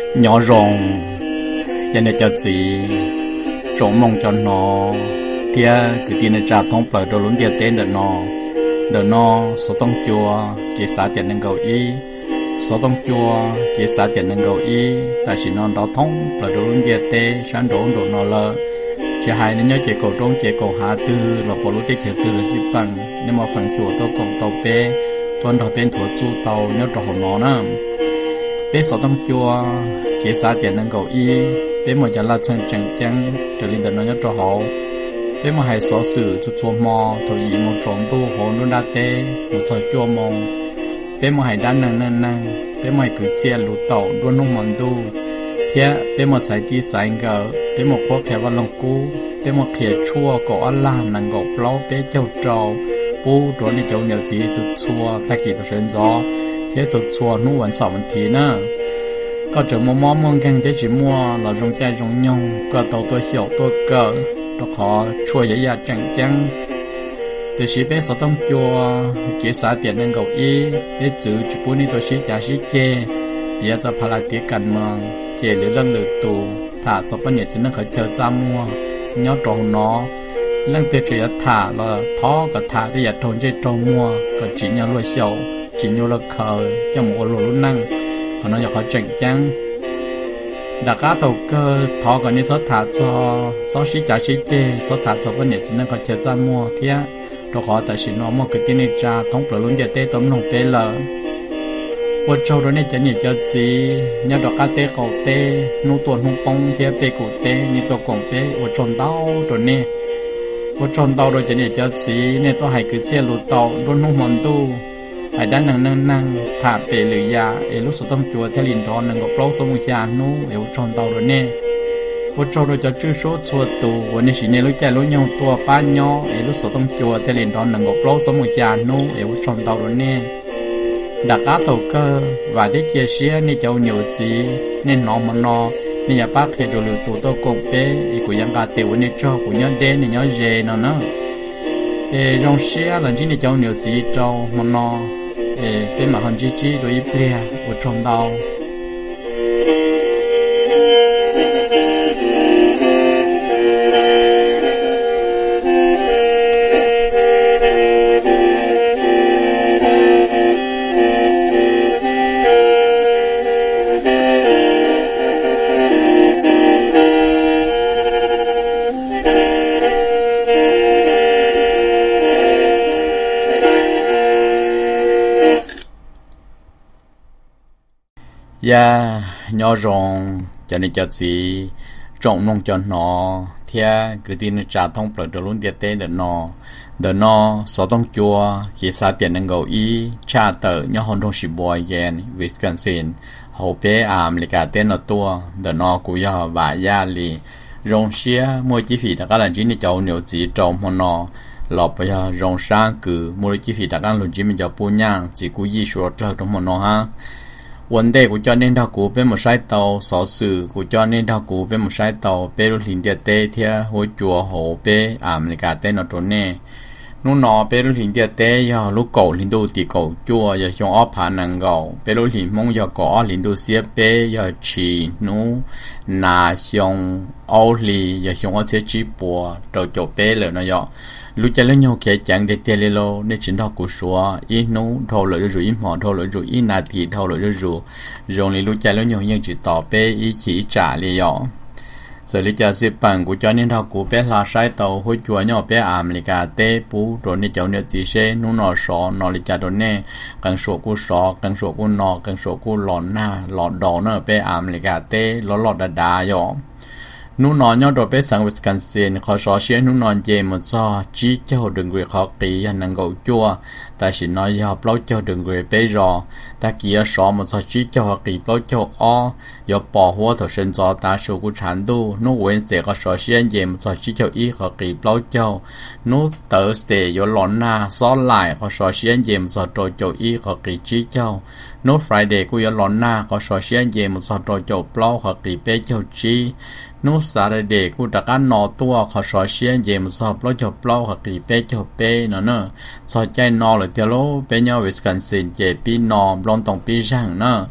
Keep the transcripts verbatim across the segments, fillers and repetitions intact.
nhỏ rồng giờ này cho gì trộn mong cho nó thia cứ tiền là trả thông bờ đồ luôn tiền tên đợt nó đợt nó số tông chùa chỉ xã tiền năng cầu ý số tông chùa chỉ xã tiền năng cầu ý tại chỉ non đó thông bờ đồ luôn tiền tên sáng đồ đồ nó lơ chỉ hai nên nhớ chỉ cầu trông chỉ cầu hạ tư là bộ lúa chỉ chỉ tư là xí bằng nên mà phần sủa tôi còn tàu bé tuần đầu bên thua chu tàu nhớ trò nó nữa bé số tông chùa chỉ xã tiền năng cầu ý bé một giờ là chân chân chân trở lên từ nó nhớ trò họ bé một hai số sự cho chùa mò thôi ý một tròn tu hồ nó đa tê một thời chùa mong bé một hai đan năng năng năng bé một cứ chia lụt tàu luôn nông mòn tu thế bé một sai tí sai ngờ bé một khoác khéo vào lòng cú bé một khía chua có ăn lan năng gọc lâu bé châu trâu bố rồi đi châu nhiều gì cho chua ta kỳ tôi sơn gió thế cho chua nu vẫn sợ vấn题nữa có chỗ mua món món canh thế chỉ mua là rong chai rong nhông có tàu tôi hiểu tôi cỡ đó họ chua dễ dàng chẳng chẳng từ khi bé sáu tông chua kế xã tiền năng gọc y bé chữ chỉ bố đi tôi chỉ trả chỉ chê bây giờ phải là tiếc cần mà chê lưỡi lăng lưỡi tù thả cho bên nhà chỉ năng khởi chờ ra mua nhớ trò nó lăng tiêu chỉ thả là thó cả thả thì giờ thôn chơi trâu mua cả chỉ nhau lôi sầu chỉ nhau là khờ cho một lỗ lúc năng còn nó giờ họ chỉnh chăng đã cá đầu cơ thọ còn như số thả cho số sĩ trả sĩ chê số thả cho bên này chỉ nên có chơi ra mua thế rồi họ tại sĩ nó mua cái tiền này trả thống bờ luôn giờ tê tóm nông tê lợ ô châu rồi này cho nhiều cho gì nhớ đó cá tê cầu tê nô tuần hung bông thế tê cầu tê như tôi còn tê ô tròn tao rồi nè ô tròn tao rồi cho nhiều cho gì nên tôi hay cứ xe lụt tàu luôn nông mòn tu hãy đan năng năng năng thả bể lưỡi ya ở lúc số tâm chùa theo liền đó năng gọc lâu số một xa nô ở tròn tàu rồi nè ô tròn rồi cho chữ số chùa tù và nên chỉ nên lúc chạy lúc nhau tua ba nhỏ ở lúc số tâm chùa theo liền đó năng gọc lâu số một xa nô ở tròn tàu rồi nè đặt cá đầu cơ và để chia sẻ nên cháu nhiều gì nên nó mà nó nên nhà bác khi đồ lừa tụ tôi cùng bé của dân cả tiểu nên cho của nhân đen nên nhớ về nó nữa rong xe là chỉ nên cháu nhiều gì cho mà nó bên mà hơn chỉ chỉ rồi ít bia của trong đầu ya nhỏ rong cho nên cho gì trồng nông cho nó theo cứ tin trả thông bờ đồ luôn tiền tên để nó để nó số tông chùa khi xa tiền năng cầu ý trả tờ nhỏ hòn trong ship boy again Wisconsin hậu bé ảm lại cả tên là tua để nó cũng ya và ya li rong xia mua chi phí đã các lần chỉ để cháu nhiều gì trồng mà nó lọp bây giờ rong sang cứ mua chi phí đã các lần chỉ mình cháu bu nhang chỉ cú y suốt là trong mà nó ha vấn đề của cho nên đào cụ bên một sai tàu sở sử của cho nên đào cụ bên một sai tàu bên lúc hình địa tê theo hỗ chùa hồ bên ảm lại cả tên nó trốn nè lúc nọ bên lúc hình địa tê giờ lúc cổ hình đồ tỉ cổ chùa giờ trong ốp hà năng gạo bên lúc hình mong giờ có hình đồ xếp bên giờ chỉ nú nà trong áo lì giờ trong áo xếp chỉ bùa rồi chỗ bên rồi nó giờ lúc chơi lên nhau kể chẳng để tiền lên lô nên chính đó của số ít nấu thâu lợi rồi ít mỏ thâu lợi rồi ít nà thì thâu lợi rồi rồi thì lúc chơi lên nhau nhưng chỉ tỏ bé ý chỉ trả liền nhỏ rồi lý do xếp bằng của cho nên đó của bé là sai tàu hối chùa nhỏ bé America tê bú rồi nên cháu nên chỉ xe nô nọ sọ nọ lý do đó nè càng số của sọ càng số của nọ càng số của lọ na lọ đỏ nữa bé America tê lọ lọ đà đà nhỏ nụ nọ nhau rồi bé sang Wisconsin khó xóa xe nụ nọ về một do chỉ cho đường người khó kỹ hành năng gấu chua ta chỉ nói học lâu cho đường người bé rò ta kia xóa một do chỉ cho học kỹ lâu cho o do bỏ hoa thổ sinh do ta số của sản đu nụ Wednesday khó xóa xe về một do chỉ cho ý học kỹ lâu cho nụ Thursday do lon na xóa lại khó xóa xe về một do trôi cho ý học kỹ chỉ cho nụ Friday của do lon na khó xóa xe về một do trôi cho lâu học kỹ bé cho chi nút Saturdayกูตะกันนอตัวเขาสอเชียนเยมสอบแล้วจบเล่าเขากีเป้จบเป้เนาะเนาะสอใจนอเลยเดียวเป้ยอวิสกันซินเจปีนอมลองตรงปีช่างเนาะ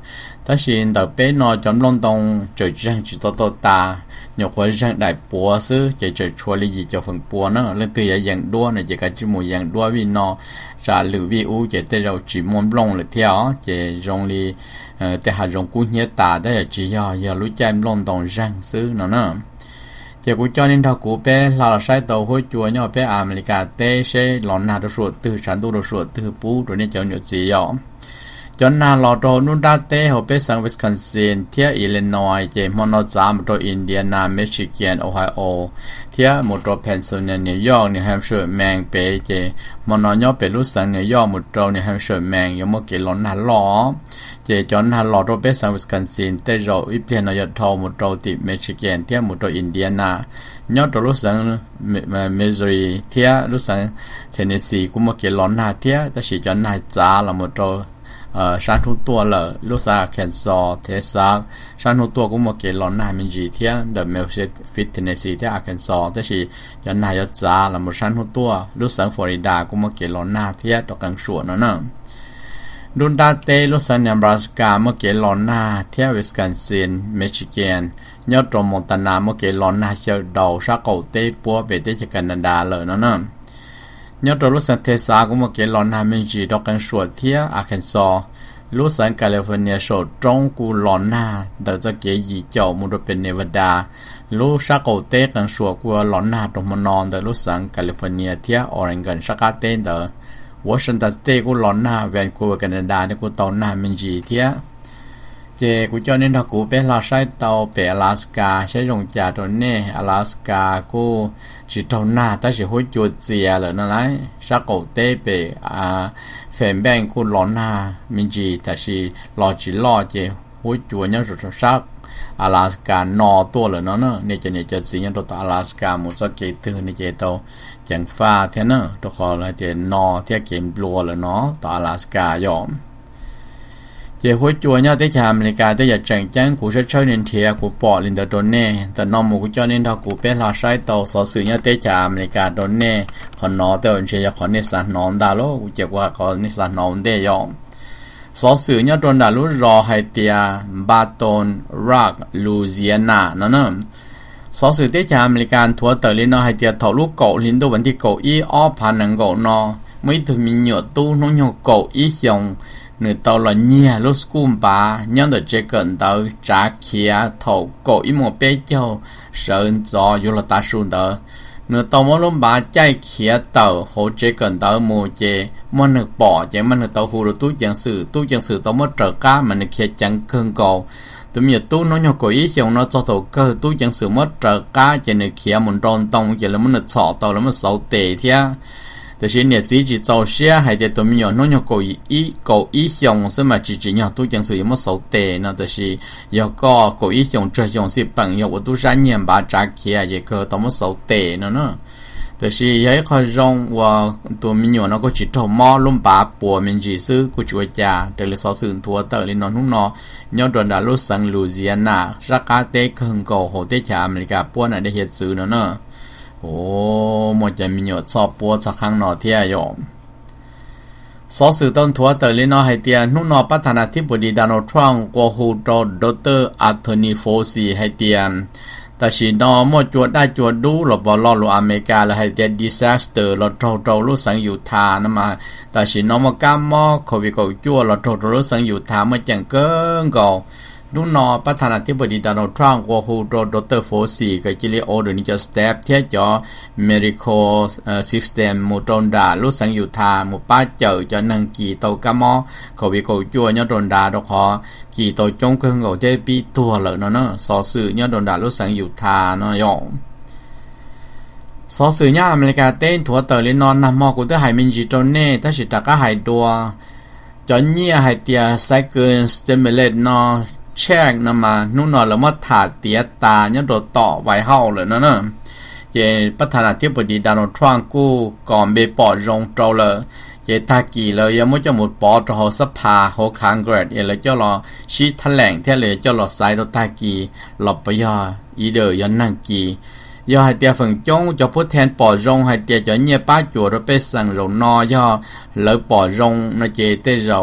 แต่สินแต่เป็นนอจำลองตรงเจอจังจิตโตตาหยกว่าจังได้ปัวซื้อจะเจอชัวลีจีจะฝังปัวเนาะเรื่องตัวอย่างด้วนเนี่ยจะการจิมวยอย่างด้วนวินอจะหรือวิวจะแต่เราจิมวนลงเลยเที่ยวจะจงลีเอ่อแต่หาจงกู้เหี้ยตาได้จะยออย่ารู้ใจลงตรงจังซื้อเนาะเนาะจะกูจอนินทากูเป้เราใช้ตัวหัวจัวเนี่ยเป้อเมริกาเต้ใช้หลอนนาตัวส่วนตื้อฉันตัวส่วนตื้อปูตัวนี้เจ้าเนี่ยจียอจนนาลอโดนุนดาเต้เขาไปสังวิสคอนซินเทียอิลลินอยเจมอนอซามตัวอินเดียนามิชิแกนโอไฮโอเทียมุดตัวเพนซิลเนียนิวยอร์กนิวแฮมป์เชอร์แมงเปเจมอนอยอเป็นลูกสังนิวยอร์กมุดตัวนิวแฮมป์เชอร์แมงยมเกลอนนาลอเจจนนาลอโดไปสังวิสคอนซินเตโรวิเพียนอยทอมุดตัวติมิชิแกนเทียมุดตัวอินเดียนายอตัวลูกสังมิสซูรีเทียลูกสังเทนเนสซีกุมเกลอนนาเทียแต่สิจนนาจ้าละมุดตัวเอ่อชาทุตัวเลยลูกสาวแคนซอเทสักชาทุตัวก็มาเกลอนนามินจีเทียเดอะเมลเซตฟิตเทนเนซีที่อาแคนซอแต่สิยันนายจ้าละมุชาทุตัวลูกสาวฟลอริดาก็มาเกลอนนาเทียตกกลางสวนนั่นน่ะดุนดาเต้ลูกสาวเนบราสกามาเกลอนนาเทียวิสคอนซินมิชิแกนยอดตรงมอนตานามาเกลอนนาเชียวดาวชาโกเต้ปัวเบเตจากแคนาดาเลยนั่นน่ะยอดตัวลูกสันเทสาก็มาเกลอนนามินจีดอกกันสวนเทียอาแคนซอลูกสันแคลิฟอร์เนียโซตรงกูลอนนาเดจะเกยยีเจ้ามุดเป็นเนวาดาลูกชาโกเต้กันสวนกูลอนนาตรงมานอนเดลูกสันแคลิฟอร์เนียเทียออริงกันชากาเต้เดวอชิงตันสเตทกูลอนนาแวนคูเวอร์แคนาดาเนี่ยกูตอนนามินจีเทียเจกูจอนี่ถ้ากูเป็นลาใช้เตาเป็นอลาสกาใช้ยงจ่าตัวนี้อลาสกากูจิตตัวหน้าแต่สิหัวจุดเสียเลยนั่นแหละชักโกเต้เป็นอ่าแฟนแบงกูหลอนหน้ามินจีแต่สิรอจิรอเจหัวจุดเนี่ยสุดชักอลาสกานอตัวเลยนั่นเนอะเนี่ยจะเนี่ยจะสิ่งที่ตัวอลาสกามุสเกตตื่นเนี่ยจะตัวจังฟ้าเท่านั้นตัวเขาเลยจะนอเที่ยเกมบลัวเลยเนาะตัวอลาสกายอมเจ้าหัวจัวเนี่ยที่ชาวอเมริกาที่อยากจังจังกูจะช่วยนินเทียกูปอลินเดอร์โดนเน่แต่น้องมูกูจะนินทากูเป็นลาใช้ตัวสอสื่อเนี่ยที่ชาวอเมริกาโดนเน่คนน้อแต่วันเชียขอนิสันน้องดาโลกูเจ็บว่าขอนิสันน้องได้ยอมสอสื่อเนี่ยโดนดาลุรอให้เตียบาตอนรักลูเซียนานั่นน่ะสอสื่อที่ชาวอเมริกันทัวร์เตอร์ลินให้เตียถอดลูกเก่าลินตัววันที่เก่าอีอ้อพันหนังเก่านอไม่ถึงมีเหยื่อตู้น้องเหยื่อเก่าอีเหี่ยงเนื้อตัวละเนี่ยลูกสกุลป้ายังเด็กเจกันตัวจากเขียถอดเก่าอีหมอเป้เจ้าเสินจออยู่ละตาสุดเด้อเนื้อตัวมันล้มบ้าใจเขียตัวเขาเจกันตัวมูเจมันนึกปอเจมันนึกตัวหูตู้จังสื่อตู้จังสื่อตัวมันเจอก้ามันนึกเขียจังเครื่องเก่าตัวมีตู้น้องยกอีเหี่ยวน้องจะตัวเกอตู้จังสื่อมันเจอก้าเจนึกเขียมันโดนตรงเจแล้วมันนึกสอตัวแล้วมันเสาเตะเทียแต่สิ่งนี้只只做些还得ตัวมีอย่างน้อยก็อีก็อีหงสมัย只只เนี่ยตัวจังสื่อมันสูเตนะแต่是要个ก็อีหง这样是朋友我都三年把扎起啊也可多么สูเตนะเนาะแต่是有一个人我ตัวมีอย่าง那个只头毛龙把ปัวมัน只是กูช่วยจ้าแต่เลยสอสื่อทัวเตอร์เลยนอนหุ่นนอยอดดาลุสังลูเซียนารักาเตคงก็โหเตชาอเมริกาปัวน่ะได้เฮ็ดซื้อเนาะเนาะโอ้หมดจะมีหยดสอบปัวสักครั้งหนอเทียยอมสอสื่อต้นทัวเตอร์ลินอให้เตียนุ่นอประธานาธิบดีโดนัลด์ทรัมป์กัวฮูดอดเตอร์อัธนีโฟซีให้เตียแต่ชีนอหมดจวดได้จวดดูหลบบอลลูอเมริกาแล้วให้เตียดิซาสเตอร์หลบโตโตรู้สังยูทานะมาแต่ชีนอมาก้ามมอโควิดก็จัวหลบโตโตรู้สังยูทาเมื่อจังเกิงก็นุ่นอประธานาธิบดีโดนัลด์ทรัมป์กัวฮูดอดเตอร์โฟซีก็จิลิโอเดนิจะสเต็ปเทียจอเมริโคซิสเต็มมูตอนดารู้สังยูทามูป้าเจอจะนังกีโตกามอโควิดก็จัวยอดอนดาดอกขอกี่ตัวจงเครื่องเขาจะปีตัวเลยเนาะเนาะสอสื่อยอดอนดารู้สังยูทาเนาะยอมสอสื่อยอเมริกาเต้นถัวเตอร์ลินอนนำมอกูจะหายมินจิโตเน่ถ้าสิตาก็หายตัวจอนเนี่ยหายเตียไซเคิลสเตมิเลตเนาะแช่งนำมานู่นนอนแล้วมาถาดเตียตาเนี่ยโดดต่อไว้เฮาเลยเนาะเนาะเจประธานาธิบดีโดนัลด์ทรัมป์กูก่อนเบปอดรงโตเลยเจตากีเลยยังไม่จะหมดปอดเขาสภาเขาคางเกรดเอเลยเจ้ารอชี้แถลงเท่เลยเจ้ารอไซโดตากีหลบไปย่ออีเดอร์ยันนังกีย่อให้เตียฝั่งจงจะพูดแทนปอดรงให้เตียจะเนี่ยป้าจั่วเราไปสั่งเรานอย่อเลยปอดรงนะเจเตเรา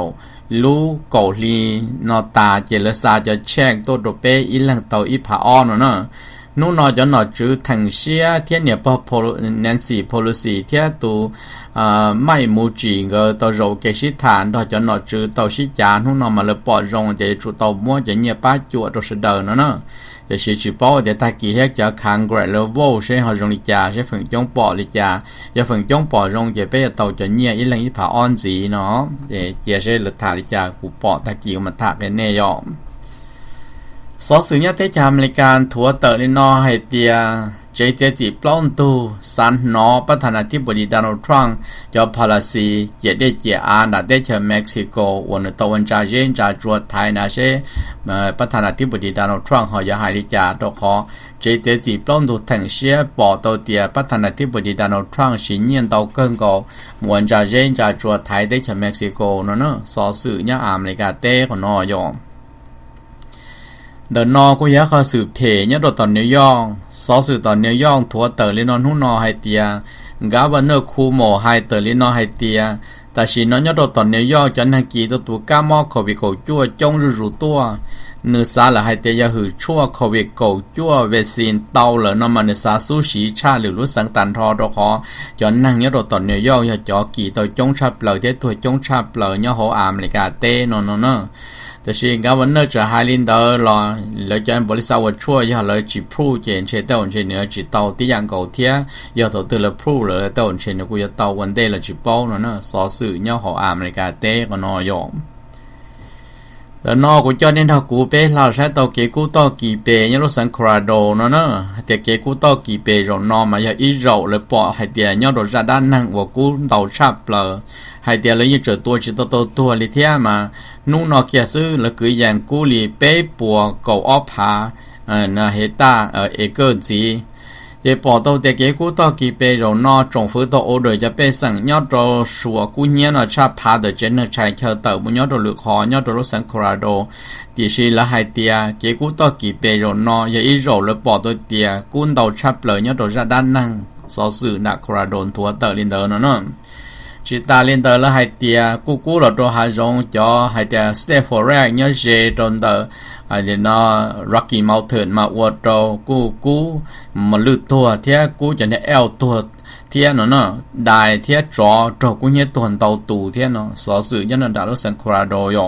lú cổ li nó ta chỉ là sao cho check tôi đồ bé ít lần tàu ít phá on nữa nô nó cho nó chữ thành xia thiên nhập vào Nancy Pelosi thiên tu mai mù chỉ ngờ tàu dầu cái sĩ thản đó cho nó chữ tàu sĩ trả nô nó mà là bỏ rong để chủ tàu mua cho nhiều bát chuột rồi sẽ đỡ nữa nữa để sĩ chỉ bảo để ta ký hết cho Congress level sẽ họ rong đi trả sẽ phần chống bỏ đi trả và phần chống bỏ rong để bây giờ tàu cho nhiều ít lần ít phá on gì nó để chia sẽ lực thả đi trả của bỏ ta ký mà thả cái này rồi số sự nhất thế cha American thua tờ lên nó hay tia chế chế chỉ plon tu san nó bắt thành là tiếp body Donald Trump cho policy chế để chế an đã để cho Mexico và nước tàu anh trả riêng trả chuột Thái na sẽ bắt thành là tiếp body Donald Trump họจะหายđi trả đó họ chế chế chỉ plon tu thành sẽ bỏ tàu tia bắt thành là tiếp body Donald Trump xin nhận tàu cơn cầu muốn trả riêng trả chuột Thái để cho Mexico nó nữa số sự nhất America té của nó rồiเดินนอกูอยากเขาสืบเทเนี่ยโดนตอนนิวยอร์กสอสืบตอนนิวยอร์กทัวเตอร์ลินอนหุ่นนอไฮเตียกาวันเนอร์คูโมไฮเตอร์ลินอไฮเตียแต่สินอนเนี่ยโดนตอนนิวยอร์กจันทกีตัวตัวก้ามอโควิโกจั่วจงรูรูตัวเนื้อสาละไฮเตียหือชั่วโควิโกจั่วเวซินเตาเหลือนอมันเนื้อสาซูชิชาหรือรู้สังตันทอดคอจนนั่งเนี่ยโดนตอนนิวยอร์กอย่าจ่อกี่ตัวจงชาเปล่าเจ้าตัวจงชาเปล่าเนี่ยหัวอเมริกาเต้นอนนอแต่สิ่งการวันนี้จะให้ลินเดอร์รอแล้วจะบริษัทว่าช่วยอย่าเลยจีพรูเจนเชตเตอร์เชนเนื้อจีเตาที่ยังเก่าเทียอย่าตัวตัวละพรูเลยเตอร์เชนกูจะเตาวันเดย์ละจีโป้เนาะสอสื่อเนี่ยหัวอเมริกาเต้ก็นอยอมแล้วนอกูจะเน้นถ้ากูเป้เราใช้ตัวเกกูต่อกี่เป้เนี่ยรถสังคราโดเนาะเนาะแต่เกกูต่อกี่เป้เรานอมาอย่าอีเราเลยปอให้เดียเนี่ยรถจะด้านนั่งว่ากูเตาชับเลยให้เดียเลยยังเจอตัวจิตตัวตัวลิเทียมานู่นนอเกียซื้อแล้วคืออย่างกูลีเป้ปัวเก่าอ้อผาเออนาเฮต้าเออเอเกอร์จีเดี๋ยวพอตัวเด็กกูต่อกี่เป้เรานอจงฟื้นตัวโอเดอร์จะเป้สั่งยอดเราสัวกูเนี้ยนอชาพาเดอร์เจนชายเชอเตอร์มุยอดเราหรือคอยอดเราสังคราโดที่ชีละให้เดียเกกูต่อกี่เป้เรานออย่าอีเราเลยพอตัวเดียกูนเตาชับเลยยอดเราจะด้านนั่งสอสื่อนักคราโดนทัวเตอร์ลินเดอร์เนาะchỉ ta lên tờ là hai tia cú cú là đồ hai giống cho hai tia step for nhớ dễ trong tờ hai tia nó Rocky Mountain mà vượt đồ cú cú mà lướt tua thế cú cho nên eo tua thế nó nó đài thế trò trò cú nhớ tuần tàu tù thế nó sở sự cho nên đã lúc sang Colorado rồi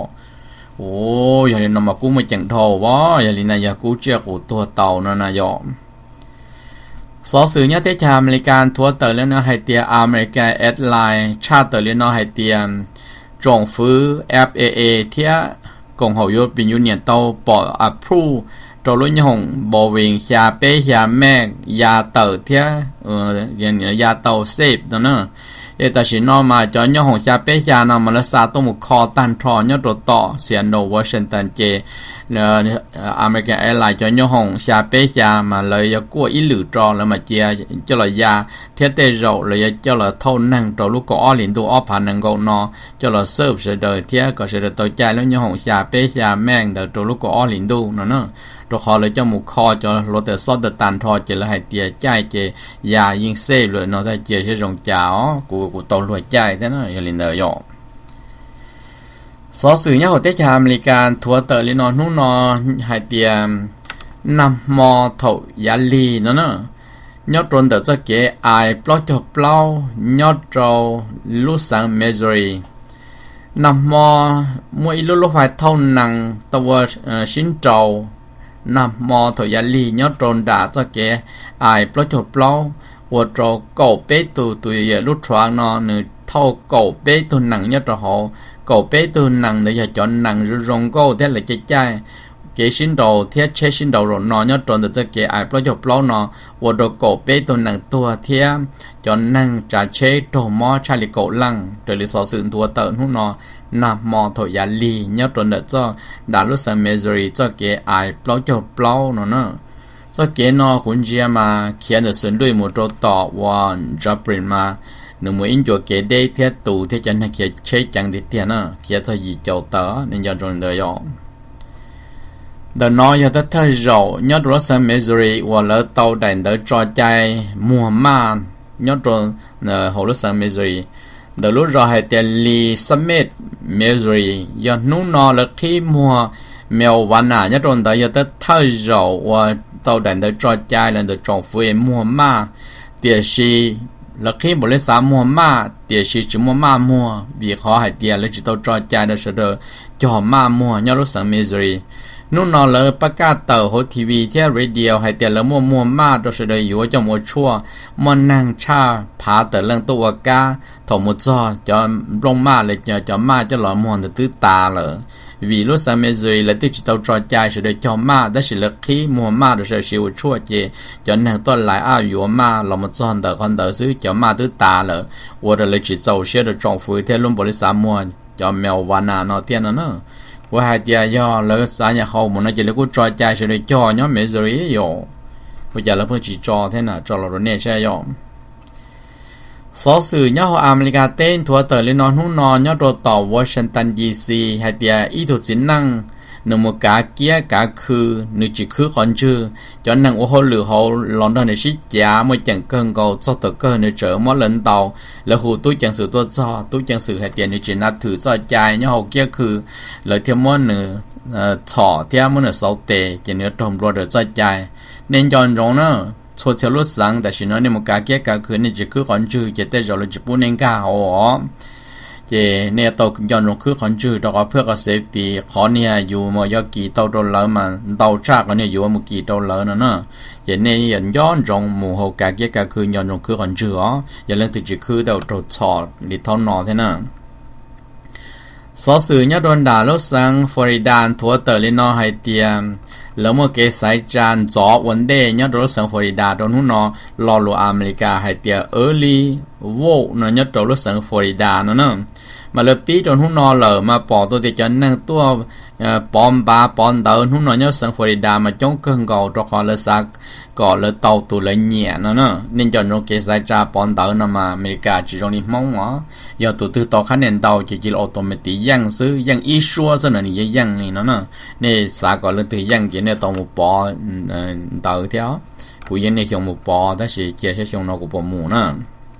ôi giờ nó mà cú mới chẳng thầu quá giờ này giờ cú chia của tua tàu nó là rồiสอสื่อเนี่ยที่ชาวอเมริกันทัวเตอร์แล้วเนาะให้เตียอเมริกันแอดไลน์ชาเตอร์แล้วเนาะให้เตียจงฟื้น เอฟ เอ เอ เที่ยกงหอยบินยูเนียนเตาปออัพพูตัวรุ่นยงบอวิงยาเป้ยาแม่ยาเตอร์เที่ยเอออย่างเนี้ยยาเตอร์เซฟเนาะเอแต่สินอมาจอนยงยาเป้ยานามาลสาตัวมุคอตันทรอยตัวต่อเสียโนวอชิงตันเจอเมริกันแอร์ไลน์จอนยงยาเป้ยามาเลยยกู้อีหลือจอแล้วมาเจียเจ้าละยาเทียเตโรเลยเจ้าละเท่านั่งตัวลูกก็อ้อลินตัวอ้อผ่านนังกนอเจ้าละเซิร์ฟเสด็จเทียก็เสด็จตัวใจแล้วยงยาเป้ยาแม่งแต่ตัวลูกก็อ้อลินดูเนาะเนาะตัวคอเลยเจ้ามุคอจะรถแต่ซอดแต่ตันทอเจละให้เตียใจเจยายิงเซฟเลยเนาะแต่เจียใช้รองเจ้ากูกูโตรวยใจแต่เนาะอย่าลินเดอร์ยอสอสื่อเนี่ยหัวเตชาอเมริกันทัวเตอร์ลินอนนู่นนอให้เตียนำมอเถายาลีเนาะเนาะยอดตนเตอร์จะเก๋ไอปลอกจบเปล่ายอดเราลูสังเมจอรีนำมอมวยลุลุไฟเท่านังตัวชิ้นเจ้านำมอถอยาลียอดตนด่าจะเก๋ไอปลอกจบเปล่าวัวเราเก่าเป๊ะตัวตัวใหญ่ลุดทวางนอหนึ่งเท่าเก่าเป๊ะตัวหนังยอดเราหอเก่าเป๊ะตัวหนังเดี๋ยวจะจอนหนังรงโก้เท่าไรใจใจเกชินโดเทียเชชินโดรนอยอดตนจะเกไอปลอกจบเปล่านอวัวเราเก่าเป๊ะตัวหนังตัวเทียจอนหนังจะเชโตมอชาลิโกลังโดยลิสอสื่อตัวเติร์นหุ่นนอนำมอถอยาลียอดตนจะดารุสังเมจอรีจะเกไอปลอกจบเปล่าเนาะเนาะจะเกนอคุณเจียมาเขียนจะสื่อด้วยหมดต่อวันจับปริมาหนึ่งมืออินจัวเกได้เทียตูเทียจันให้เขียใช้จังดิเทียนะเขียจะยีเจ้าเต๋อในยอดตนเดียวเดินน้อยจะเธอเรายอดรถสังเมจอรีว่าแล้วเตาแดนเดินจอใจมัวมานยอดตนเอ่อหัวรถสังเมจอรีเดินรถเราให้เตียลีสมิธ Missouri do nú nó là khi mùa mèoวันน่ะnhất rồi tới giờ tới thay dầu và tàu đèn tới cho chai lên tới trồng phơi mùa ma tiền si là khi bộ lấy sắm mùa ma tiền si chỉ mùa ma mùa vì khó hay tiền lấy chỉ tàu cho chai đó sẽ được cho ma mùa nhớ lúc sáng Missouri nú nó làประกาศtàu hồ ti vi theo radio hay tiền là mùa mùa ma đó sẽ đượcอยู่trong mùa chua mùa nắng cha phá tới lầnตัวกาthổ một giò cho rong maเลยcho cho ma cho lọ mùa từ tứ tà rồi vì lúc sáng Missouri là từ chỉ tàu cho chai sẽ được cho ma đó sẽ là khi mùa ma đó sẽ chịu chua chứ cho nàng tôi lại ao yếu ma là một giòn tờ con tờ xứ cho ma tứ tà rồi và đó là chỉ tàu sẽ được trồng phơi theo luôn bộ lịch sáng mùa cho mèo vằn à nó tiền nó nữa và hai tia do lỡ sáng nhà hậu một nó chỉ là cứ cho chai sẽ được cho nhóm Missouri rồi bây giờ là phải chỉ cho thế nào cho là nó nè sẽ rồi số sự nhớ họ America tên thua tờ lên non hú non nhớ đồ tàu Washington D C hay tia ý thuật chính năng nửa một cả kia cả khư nửa chỉ khư còn chưa cho năng ô hô lửa hậu London này xí giá mới chẳng cơn cầu cho tờ cơ nửa trở mỗi lần tàu là hù tôi chẳng sự tôi cho tôi chẳng sự hay tiền nửa chỉ nát thử cho chai nhớ hậu kia khư lời thêm mỗi nửa thọ thêm mỗi nửa sáu tệ chỉ nửa đồng rồi cho chai nên chọn giống nữa cho theo lúc sángแต่ฉันเนี่ยมันกาเกี่ยกาคืนนี่จะคือคนชื่อจะแต่เราจะพูดเองก้าอ๋อเจเนี่ยตัวย้อนลงคือคนชื่อตัวก็เพื่อก็เซฟตี้ขอเนี่ยอยู่มายกี่ตัวโดนแล้วมันตัวชาก็เนี่ยอยู่มากี่ตัวแล้วนะเนาะเจเนี่ยยันย้อนลงหมู่หกกาเกี่ยกาคืนย้อนลงคือคนชื่ออ๋ออย่าเรื่องติดจะคือตัวตัวชอดหรือท้องนอเท่านั้นสอสื่อเนี่ยโดนด่าลูกสังฟลอริดาทัวเตอร์ลินอไฮเตียมแล้วเมื่อเกสายจานจอวันเดย์เนี่ยโดนสังฟลอริดาโดนหุ่นนอรอลูอเมริกาไฮเตียเออร์ลีโวเนี่ยเนี่ยโดนสังฟลอริดาเนาะเนาะมาเลยปีโดนหุ่นนอเลยมาปอตัวที่จะนั่งตัวปอมบาปอนเดินหุ่นนอเนี่ยสังฟลอริดามาจ้องเกินก่อตัวคอเลยสักก่อเลยเตาตัวเลยเหนียเนาะเนาะนี่จนโรเกสายจาปอนเดินมาอเมริกาจีตรงนี้มองวะอย่าตัวตัวต่อคะแนนเตาจะจีออโตเมติยังซื้อยังอีชัวซะหน่อยนี่ยังนี่เนาะเนาะนี่สาก่อนเลยตัวยังจีเนี่ยตัวmột bò tờ theo của dân này dùng một bò đó chỉ chia sẻ dùng nó của bộ mù nữa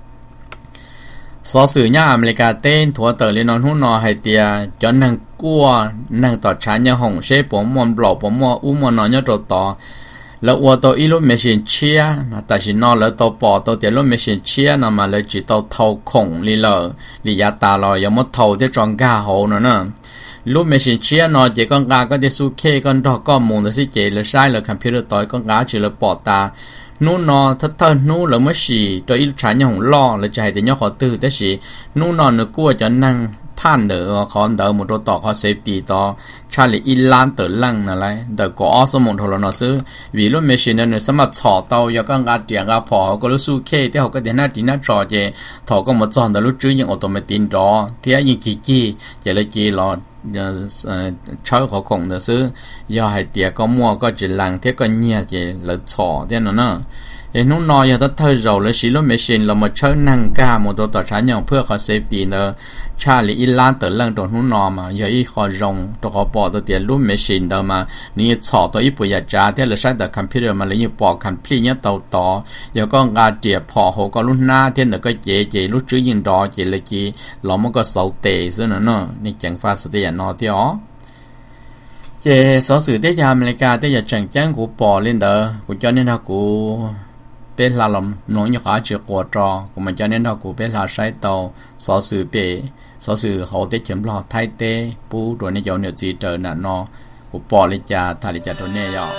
so sử nhà America tên thua tờ lên non hút nó hay tia cho năng cua năng tỏ trái nhà hồng sẽ bộ mòn bỏ bộ mò u mòn nó nhớ trộn tỏ là ô tô illumination chia mà tại vì nó là tàu bỏ tàu tiền illumination chia nó mà là chỉ tàu thầu khổng li lờ li giá ta rồi giống một thầu để chọn ga hồ nữa nè lúc mình xin chia nó chỉ con gà có thể su kê con đó có muốn là chỉ là sai là computer tối con gà chỉ là bỏ ta nú nó thất thân nú là mới xì tôi ít trái nhau lo là chạy thì nhau khó từ thế xì nú nó nữa cua cho năng pan nữa khó đỡ một đôi tỏ khó safety to Charlie Ilan tử lăng là lại đỡ có số một hồi là nó xứ vì lúc mình xin nữa sẽ mà chọ tàu do con gà tiền gà bỏ có lúc su kê thì họ có thể nát đi nát trò chứ thọ có một chọn đỡ lúc trước những automatic đó thì anh như kỳ kỳ chỉ là chỉ là chơi khó khủng được xứ do hai tiệt có mua có chỉ làng thế có nhẹ chỉ là chọ thế nó nữa thì nó nói giờ tất thời rồi là xí lúc machine là một chơi năng ca một đồ tỏ trái nhau เพื่อ เขา safety เนอะชาลีอีลานตัวเรื่องตัวนู้นนอมาอย่าอีขอรองตัวเขาปอตัวเตียนรูป machine เดิมมานี่ชอตัวอีปุยจ่าที่เราใช้แต่คอมพิวเตอร์มาเลยยี่ปอ complete เนี่ยตัวต่ออย่าก็งาเจียพอหัวก็รุ่นหน้าที่เนอะก็เจเจรุ่นจื้อยิงรอเจเลยจีเรามันก็เสาเตะซึ่งเนอะนี่จังฟ้าสติยานอที่อ๋อเจสอสื่อที่ยามอเมริกาที่จะจังจังกูปอเล่นเด้อกูจอนี่นะกูเป็นลาลมน้องยาเจือกวดรอกูมันจะเน้นเรากูเป็นลาใช้เตาสอสื่อเปสอสื่อเขาเตะเข็มรอไทยเตะปูตัวนี้ยาวเหนือจีเจอหน้านอกูปอเลยจ่าทาริจ่าตัวนี้ยาว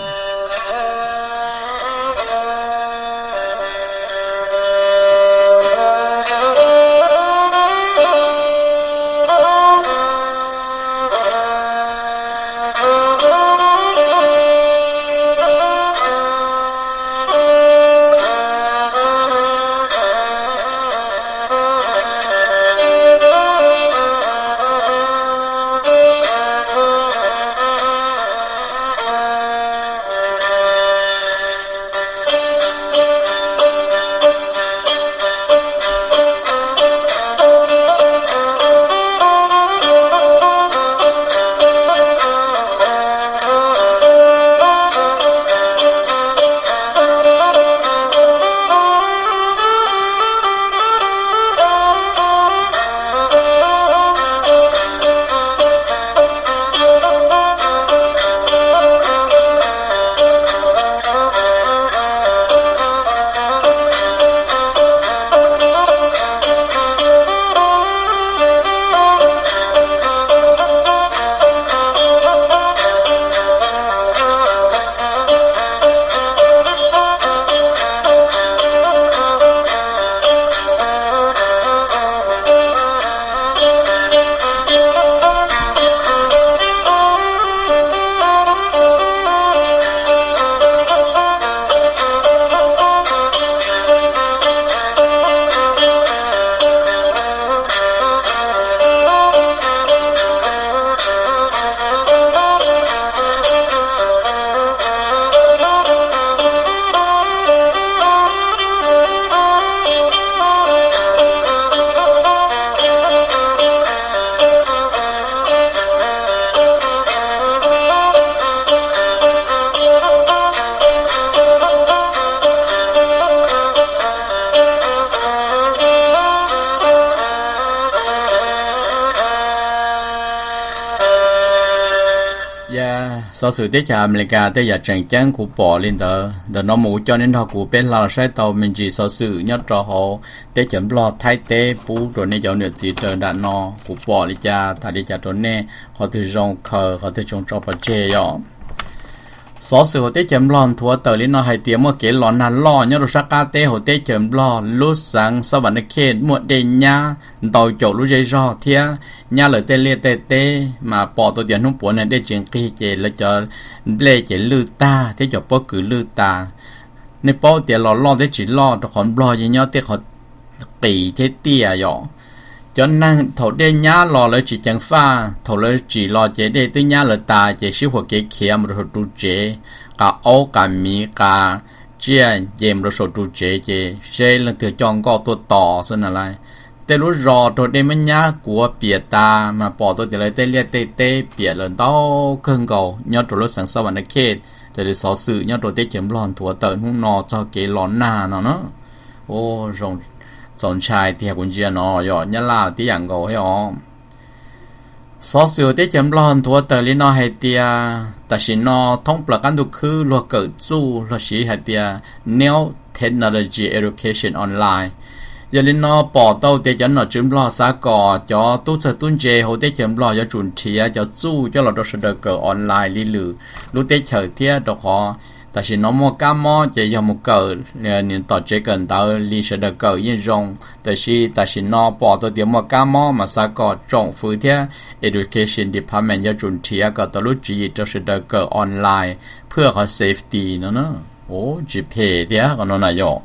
sau sự tiết cha America tới giờ tranh chán của bỏ lên đó đó nó mù cho nên họ của bên là sai tàu mình chỉ sau sự nhất cho họ tới chấm lo thay tế bù rồi nên cho nửa chỉ trời đã nó của bỏ đi cha thay đi cha rồi nè họ từ rong khờ họ từ trồng trọt bạch chè đó số sự họ tới chấm lo thua tờ lên nó hay tiếng một cái lon nàn lo nhớ rồi sắc cá tế họ tới chấm lo lúc sáng sau bản kết một đêm nhá tàu chỗ lúc dây rò thia nhà lời tê liệt tê tê mà bỏ tôi tiền không bỏ này để chuyện kia chỉ là cho lê chỉ lư ta thế cho bỏ cứ lư ta nên bỏ tiền lo lo thế chỉ lo cho con lo gì nhau thế họ tỷ thế tia vậy cho nên thầu đen nhá lo lấy chỉ chẳng pha thầu lấy chỉ lo chế để tới nhá lời ta chỉ siêu hoặc cái kia mà rồi tu chế cả áo cả mì cả chia dèm rồi tu chế chế chế là từ chọn cóตัวต่อxin là lạiแต่รู้รอตัวเดมันยากกลัวเปียตามาปอตัวเดเลยเตเลียเตเตเปียเลยต้องเครื่องเก่ายอดตัวรถสังสวรรค์เขตแต่ในสอสื่อยอดตัวเตเข็มหลอนถั่วเติร์นุ่งนอเจ้าเกหลอนหน้าเนาะเนาะโอ้สงสนชายที่กุญแจเนาะยอดยะลาที่อย่างเก่าให้อ๋อสอสื่อเตเข็มหลอนถั่วเติร์ลินอให้เตียแต่สินอท่องปลักกันดูคือรัวเกิดจู่รัวสีให้เตีย Neo Technology Education Online giờ lên nó bỏ tàu để cho nó chấm lo xã cò cho tu sửa tuân chế hồ để chấm lo cho chuẩn thị cho du cho là đồ sửa cờ online li lử lúc để chờ thiết đồ họ tại vì nó mua cá mò chỉ cho một cờ nên tàu chế cần tàu li sửa cờ yên rong tại vì tại vì nó bỏ tàu để mua cá mò mà xã cò trồng phứ thiết education department cho chuẩn thị có tàu lúc chỉ cho sửa cờ online เพื่อเขา safety เนาะเนาะโอ้จีเพย์เดียวก็นอนนายก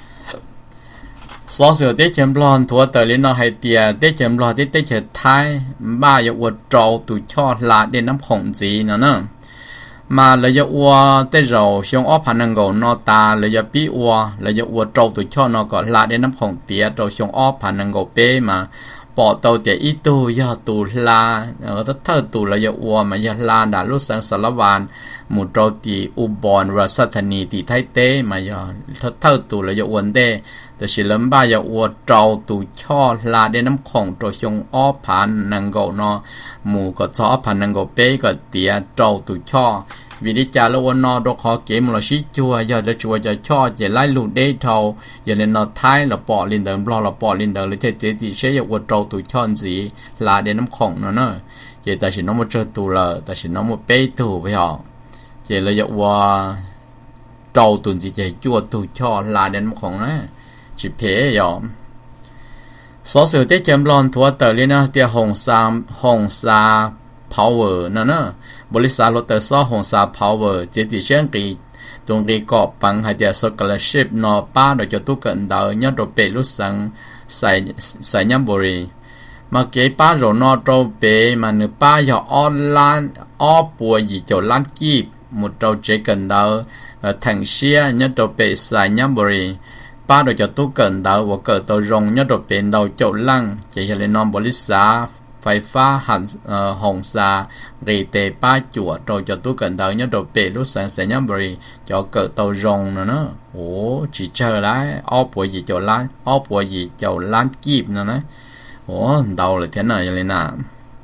số sự tết chấm lon thua tờ lên nó hay tiề tết chấm lon tết tết chợt thái ba giờ uất trâu tụi cho là đến nắm khổng gì nữa nè mà là giờ uất tết rồi xong ốp hành năng gầu nó ta là giờ bí uất là giờ uất trâu tụi cho nó còn là đến nắm khổng tiề rồi xong ốp hành năng gầu bê mà bỏ tàu tiề ít tu giờ tụ là ở tất thơ tụ là giờ uất mà giờ là đã lúc sáng sờ lá vàng một trâu thì u bòn và sát thani thì thay tế mà giờ tất thơ tụ là giờ uất đêแต่สิลำบากอย่าอวดเจ้าตูช่อลาได้น้ำของตัวชงอ้อผ่านนังโกเนาะหมู่ก็ชอผ่านนังโกเป้ก็เตียเจ้าตูช่อวิธีจารแล้ววันนอดอกขอเกมเราชี้จัวอย่าจะจัวจะช่อจะไล่ลูกได้เท่าอย่าเล่นนอท้ายเราปอลินเดิมรอเราปอลินเดิมเลยเทเจติเชยอย่าอวดเจ้าตูช่อนสีลาได้น้ำของเนาะเนาะอย่าแต่สิน้องมาเจอตูเลยแต่สิน้องมาเป้ตูไปหรออย่าเลยอย่าว่าเจ้าตูสิจะจัวตูช่อลาได้น้ำของนะchỉ phê rồi số sự tiết chấm lon thua tờ lên nó tia hồng sa hồng sa power nữa nè bồi sa lót tờ số hồng sa power chỉ thì trên cái tụng cái cọp bằng hai tia scholarship nó ba để cho tôi cận đời nhớ đồ bể lúc sáng sai sai nhắm bồi mà cái ba rồi nó đồ bể mà nửa ba giờ online off bùa gì cho lan kịp một trâu chế cận đời thành xia nhớ đồ bể sai nhắm bồi ba đồ cho tôi cần đào và cờ tàu rồng nhớ đồ bên đầu chỗ lăng chỉ là non bồ lít xá phải pha hẳn hồng xá gây tệ ba chùa rồi cho tôi cần đào nhớ đồ bên lúc sáng sẽ nhớ bì cho cờ tàu rồng nữa nữa ố chỉ chờ lại ó bùa gì chỗ lan ó bùa gì chỗ lan kịp nữa nữa ố đầu là thế này vậy nè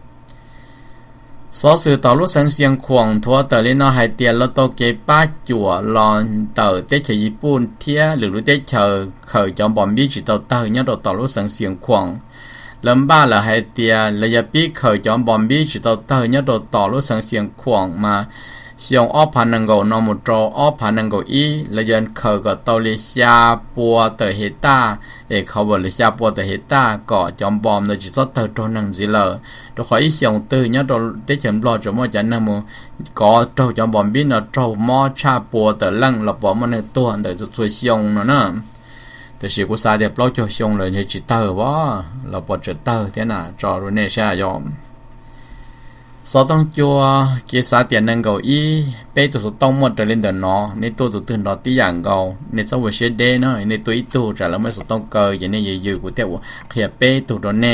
số sự tàu lúc sáng xiang khoang thua tờ lên nó hai tiền lô tô kế ba chùa lon tờ tết chờ Nhật Bản thia lửa lúc tết chờ khởi cho bọn biết chỉ tàu tờ nhớ đồ tàu lúc sáng xiang khoang lần ba là hai tiền là giờ biết khởi cho bọn biết chỉ tàu tờ nhớ đồ tàu lúc sáng xiang khoang mà xiang ốp hành năng gầu nó một trâu ốp hành năng gầu ý là dân khởi có tàu lì xa bùa tờ hết ta để khẩu bờ lì xa bùa tờ hết ta có cho bọn nó chỉ có tờ trâu năng gì lờ tôi khỏi xiang từ nhớ đồ tết chấm lo cho mọi chuyện nào có trâu cho bọn biết nó trâu mò cha bùa tờ lăng là bọn mình tuần để cho xiang nó nèแต่สิกูซาเดียบเราจะชงเลยในจิตเตอร์ว่าเราปวดจิตเตอร์ที่น่ะจอรุนเนชายอมสอต้องจัวกีซาเตียนนังเกาอีเป้ตัวสต้องหมดแต่เล่นเดินเนาะในตัวตัวตื่นรอที่อย่างเกาในสวัสดิ์เดย์เนาะในตัวอีตัวจะแล้วไม่สต้องเกยอย่างนี้ยืดๆกูเตะว่าเขียเป้ตัวโดนแน่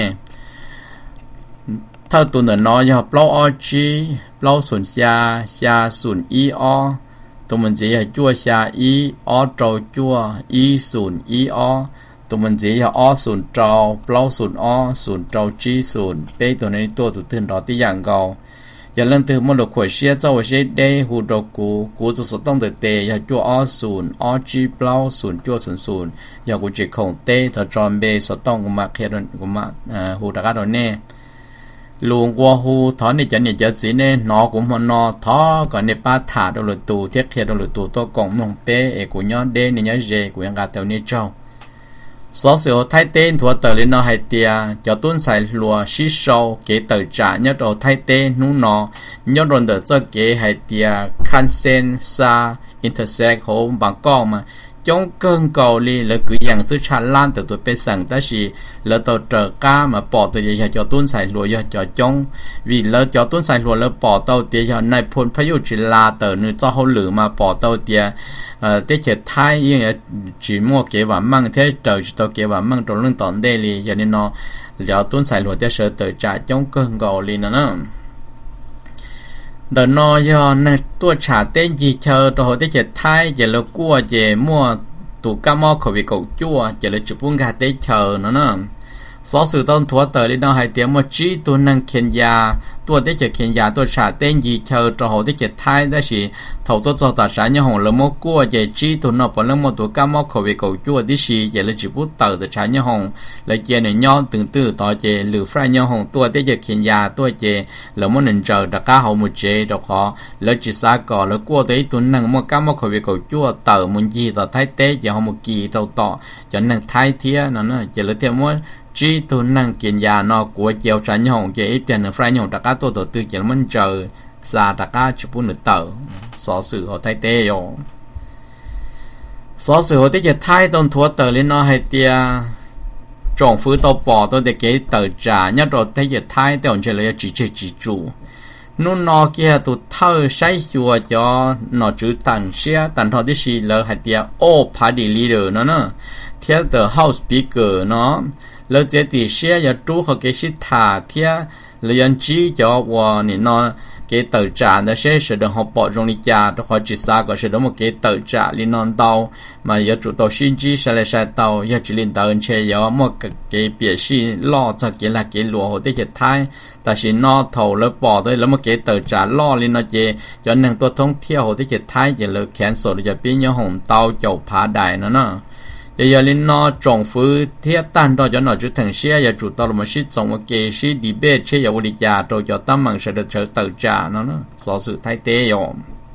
ถ้าตัวเดินเนาะอย่าเปล่าออจีเปล่าศูนย์ยาชาศูนย์อีอตัวมันจะให้จั่วชาอีออโจจั่วอีศูนย์อีอตัวมันจะให้ออศูนย์โจเปล่าศูนย์อศูนย์โจจีศูนย์เป้ตัวนี้ตัวตัวตื่นรอที่อย่างเกา giờ lần từ một lúc khởi xe cho xe đây hù đồ cũ cũ từ số tông từ tê giờ chua o sùn o chi plau sùn chua sùn sùn giờ cũ chỉ khổng tê thở tròn bê số tông của mặt kia của mặt hù đặc đó nè luồng qua hù thọ này cho này cho gì nè nó cũng mà nó thọ còn này ba thả đâu là tù thiết kia đâu là tù tôi cộng lòng bê của nhau đê này nhớ dê của anh gà tàu này trâu số sự thay tên thua tờ lên nó hay tia cho tuân xài lùa xí sâu kế tờ trả nhớ đồ thay tên nú nó nhớ đồn đỡ cho kế hay tia cancel sa intersect hồ bằng con mà trong cơn cầu li là cứ dạng sự tràn lan từ tuổi bé sẵn ta chỉ là tàu trở ca mà bỏ từ giờ cho tuân xài lùa giờ cho trong vì là cho tuân xài lùa là bỏ tàu tia giờ này phun phải yêu chỉ là tờ nữa cho hậu lửa mà bỏ tàu tia thế chế thái nhưng chỉ mua kế và mang thế trời chỉ tàu kế và mang trong lưng tòn đây li cho nên nó giờ tuân xài lùa thế sợ tờ trả trong cơn cầu li nữa đợt nó do này tôi trả tên gì chờ rồi thế chế thái giờ là cua về mua tủ cá mò khẩu vị cậu chua giờ là chụp bún gà tế chờ nó nữa số sự tôn thua tờ lên nó hai tiếng một chí tôi năng khen ya tôi tế chế khen ya tôi trả tên gì chờ rồi thế chế thái đó là thầu tôi cho ta trả như hồng là một cua về chí tôi nó bỏ lên một tủ cá mò khẩu vị cậu chua đi xì giờ là chụp bút tờ để trả như hồng là giờ này nhau từng từ tỏ chế lửa fry như hồng tôi tế chế khen ya tôi chế là một nền trời đã cá hậu một chế đâu khó là chỉ xa cỏ là cua tới tôi năng một cá mò khẩu vị cậu chua tờ muốn gì tờ thái tế giờ hồng một kỳ đâu tỏ cho nên thái thía nó nó giờ là thêm một chỉ tôi năng kiện nhà nó của chiều trả nhau chỉ ít tiền phải nhau đặc cá tôi đầu tư chỉ là mình chờ xa đặc cá chụp bút nữa tờ số sự họ thay tê rồi số sự họ tới giờ thay tôn thua tờ lên nó hay tia trồng phứ tàu bỏ tôi để cái tờ trả nhất rồi tới giờ thay tôi chỉ là chỉ chỉ chỉ chủ nút nó kia tụt thơ sai chùa cho nó chữ tặng xe tặng thọ đi xì lỡ hay tia ô party leader nó nữa theo the house speaker nó lỡ chế thì xe giờ chú họ cái xí thả theo liền chỉ cho và nó cái tờ trả nó sẽ sử dụng họ bỏ trong đi trả cho họ chỉ xa có sử dụng một cái tờ trả liên non tàu mà giờ chủ tàu xin chỉ sẽ là sai tàu giờ chỉ liên tàu chơi giờ một cái biểu xin lo cho cái là cái lúa họ tới thái ta chỉ nó thầu lỡ bỏ tới là một cái tờ trả lo liên nó chơi cho nên tôi thông theo họ tới thái giờ lỡ cancel giờ biến nhau hồng tàu chậu phá đài nó nữa giờ giờ lên nó trồng phứ thiết tan đó cho nó trở thành xe giờ chủ tàu là một shit trồng một cái shit debate chơi giờ đi trả rồi cho tâm bằng sẽ được trở tự trả nó nó số sự thay thế rồi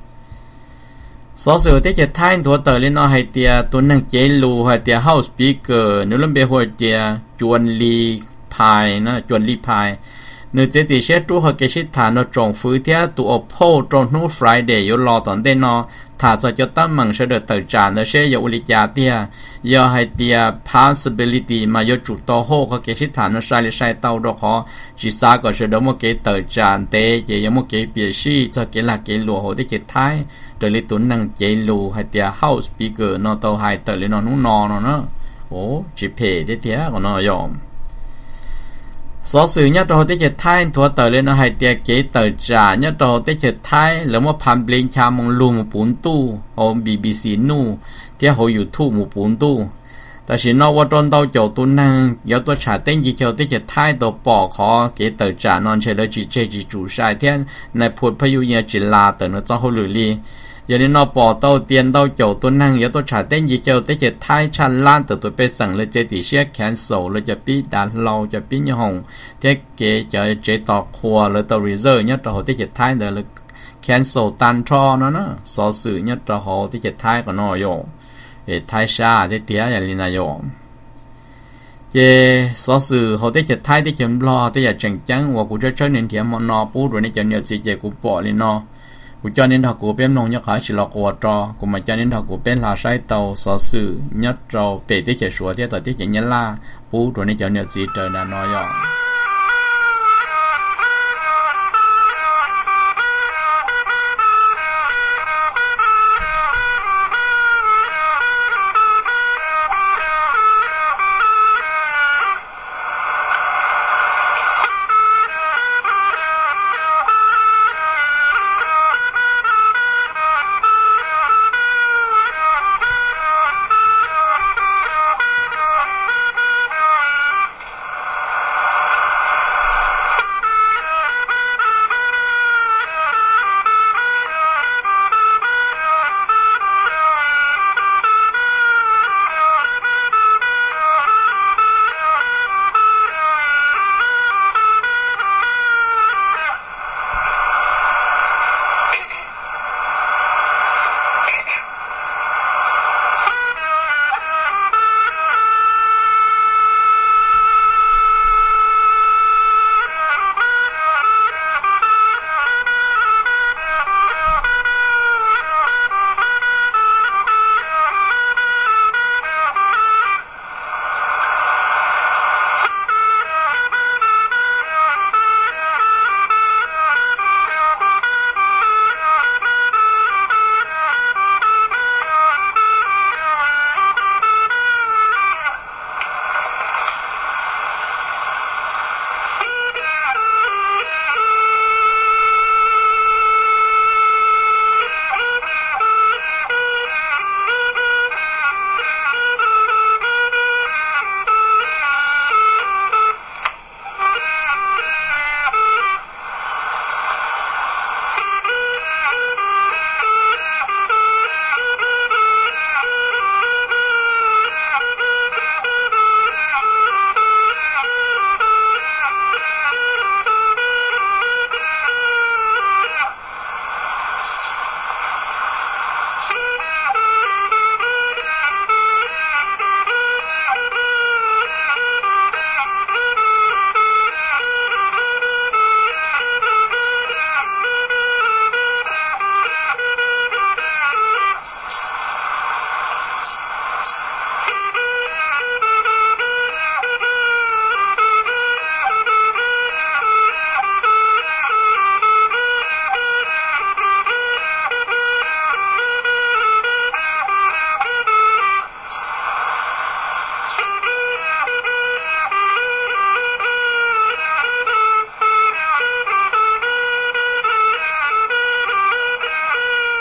số sự thếจะthayตัวเตอร์เลยเนาะให้เตียตัวนั่งเจลูให้เตีย house speaker นึกลำเบหัวเตียจวนลีพายนะจวนลีพายนึกเจติเชตู้เขาเกชิตฐานเราจงฟื้นเทียตัวโพตรงนู้ Friday อยู่รอตอนเต้นเนาะถ้าจะจะตั้งมังเสด็จเติร์จานแล้วเชยอยู่อุลิจาเตียยอให้เตีย possibility มาอยู่จุดต่อโฮเขาเกชิตฐานเราใช้ใช้เต้าดอกเขาจีซ่าก็เสด็จมาเกเติร์จานเตยยังมาเกเปียชีจะเกลักเกลัวเขาได้เจ็ดท้ายเดลิตุนนังเจลูให้เตีย house speaker เนาะตัวให้เติร์เลยเนาะนู้นนอนเนาะโอ้จีเพย์ได้เทียก็เนาะยอมsố sự nhất rồi tới chợ thái thua tờ lên nó hay tiệt kế tờ trả nhất rồi tới chợ thái là một phàm bling cha mong luôn một bốn tu hoặc bê bê xê nu tiệt họ YouTube một bốn tuแต่สินอว่าตอนเราจบตัวนั่งเดี๋ยวตัวชาเต้นยี่เชียวที่จะท้ายตัวปอกขอเกตเตอร์จ่านอนเฉลยจีเจจีจูชายเทียนในพูดพยุยจิลาเตอร์นเจ้าหุ่นลีอย่างนี้นอปอเต้าเตียนเต้าจบตัวนั่งเดี๋ยวตัวชาเต้นยี่เชียวที่จะท้ายชันล้านตัวตัวไปสั่งเลยเจติเชียแขนโซ่เลยจะปีดันเราจะปียหงเทียเกจะเจต่อครัวเลยตัวรีเซอร์เนี่ยตัวที่จะท้ายเดี๋ยวเลยแขนโซ่ตันทอนั่นนะสอสื่อเนี่ยตัวที่จะท้ายก็นอโยthái xa để tía nhà linh này rồi, chế số sự họ tới chợ thái tới chợ lo tới giờ chẳng chẳng và cũng cho cho nên thì mà nó bố rồi nên cho nhiều gì chế cũng bỏ lên nó, cũng cho nên họ cũng bên nông nhất khá chỉ là của trò, cũng mà cho nên họ cũng bên là sai tàu số sự nhất rồi về tới chợ sủa tới tới chợ nhân la bố rồi nên cho nhiều gì trời là nói rồi.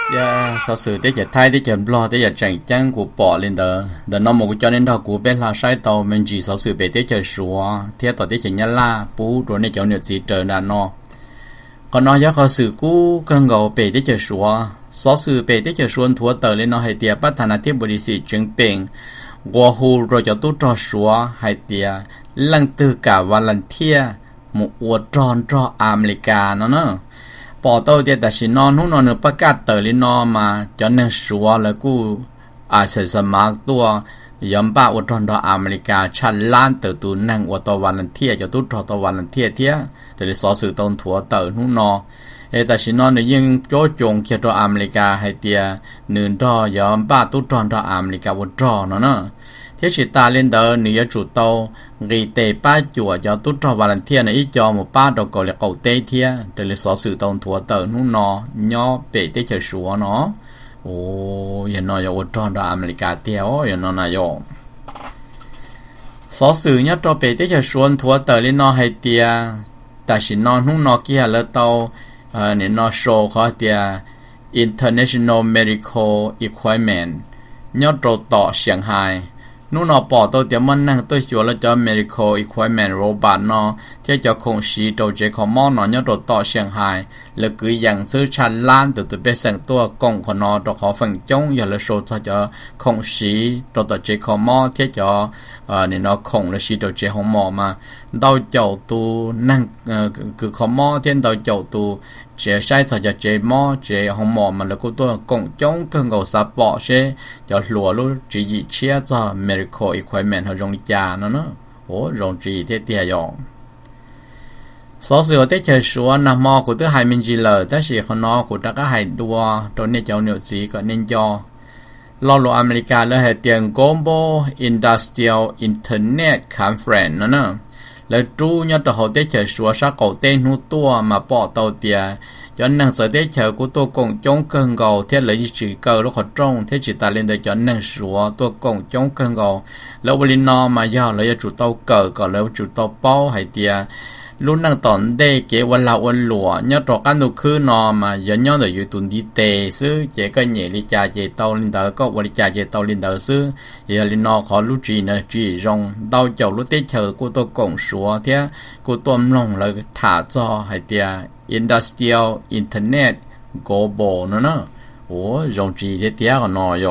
ya sở sử tới giờ thay tới giờ lo tới giờ chẳng chăng của bỏ lên đó đó nó một cho nên đó của bên là sai tàu mình chỉ sở sử về tới giờ xóa theo tàu tới giờ nhá la bố rồi này cháu nhiều gì trời là nó còn nó giá có sự cũ cần ngầu về tới giờ xóa sở sử về tới giờ xuân thua tờ lên nó hay tiệt bắt thành là tiếp bồi sĩ chứng bệnh qua hồ rồi cho tôi cho xóa hay tiệt lần từ cả và lần thia một uất tròn cho America nó nữa bỏ tàu thì ta chỉ non hút non được bắt cát tờ lên nó mà cho nên xóa là cú à sẽ sẽ mặc tua yếm ba uất tròn cho America chăn lan từ tu năng uất tàu và lần thia cho tôi cho tàu và lần thia thia để xóa sự tôn thua tờ hút nóเอแต่ฉันนอนยังโจจงเกี่ยวกับอเมริกาให้เตียหนึ่งดอยอมบ้าตุ้จอนดออเมริกาวัดจอเนาะเนาะที่สิตาเล่นเดอหนึ่งจุดโตกีเตป้าจั่วจะตุ้จอวาลันเทียในอีจอหมู่ป้าดอกกอเลกเอาเตเทียเดี๋ยวเลยสอสื่อตรงถั่วเตอนู่นนอย่อเปเตเฉยชัวเนาะโอ้ยันนอยวัดจอนดออเมริกาเตียวยันนอนายอสอสื่อเนี่ยตัวเปเตเฉยชัวถั่วเตอเล่นนอให้เตียแต่ฉันนอนนู่นนอเกี่ยเลยโตเอ่อเนี่ยนอโชว์เขาเดีย International Medical Equipment ยอดโตต่อเชียงไฮ้นู่นนอปอตัวเดียมันนั่งตัวชัวแล้วจะ Medical Equipment Robot นอที่จะคงสีตัวเจคอมอนนอยอดโตต่อเชียงไฮ้แล้วก็ยังซื้อชันล้านตัวตัวเป็นสั่งตัวกงคนนอตัวขอฝังจงอย่าเลยโชว์ถ้าจะคงสีตัวตัวเจคอมอที่จะเอ่อเนี่ยนอคงแล้วสีตัวเจของหมอมาดาวเจ้าตัวนั่งเอ่อคือคอมอที่ดาวเจ้าตัวเจใช้ถ้าจะเจมอเจของหมอมาแล้วก็ตัวกงจงก็เงาซับปอเช่จะหลัวรู้จีเชียจะ medical equipment เขาโรงยาเนาะเนาะโอ้โรงจีเทียเทียยองสอสื่อที่เฉยชัวนำมอกูตัวหายมินจีเลยแต่สิคนนอกูตะก็หายดัวตัวนี้เจ้าเหนียวจีก็เน้นจอลอลอเมริกาแล้วให้เตียง Global Industrial Internet Conference นั่นน่ะแล้วจูเนี่ยตัวเขาที่เฉยชัวสักเก่าเต้นหัวตัวมาปอเตาเตียจนนั่งเสด็จเฉยกูตัวกงจงเกินเก่าเทียเลยจีเก่าแล้วเขาจงเทียจิตาเล่นโดยจนนั่งชัวตัวกงจงเกินเก่าแล้วบริโนมาย่อแล้วจะจุดเตาเกิดก่อนแล้วจุดเตาเป้าให้เตียรุ่นนั่งตอนเด็กเก๋วันละวันหลัวยอดตอกกันดูคือนอมาย้อนย้อนอยู่ตุนดีเตซื้อเจ๊ก็เหนื่อยลิจ่าเจ๊เตาลินเดอร์ก็วันลิจ่าเจ๊เตาลินเดอร์ซื้อเยลินอขอรู้จีนะจีรงเตาเจ้ารู้เตเชอกูตัวกงชัวเทียกูตัวมลงเลยถาจอให้เตีย Industrial Internet Global นั่นน่ะโอ้รงจีเทียก็นอย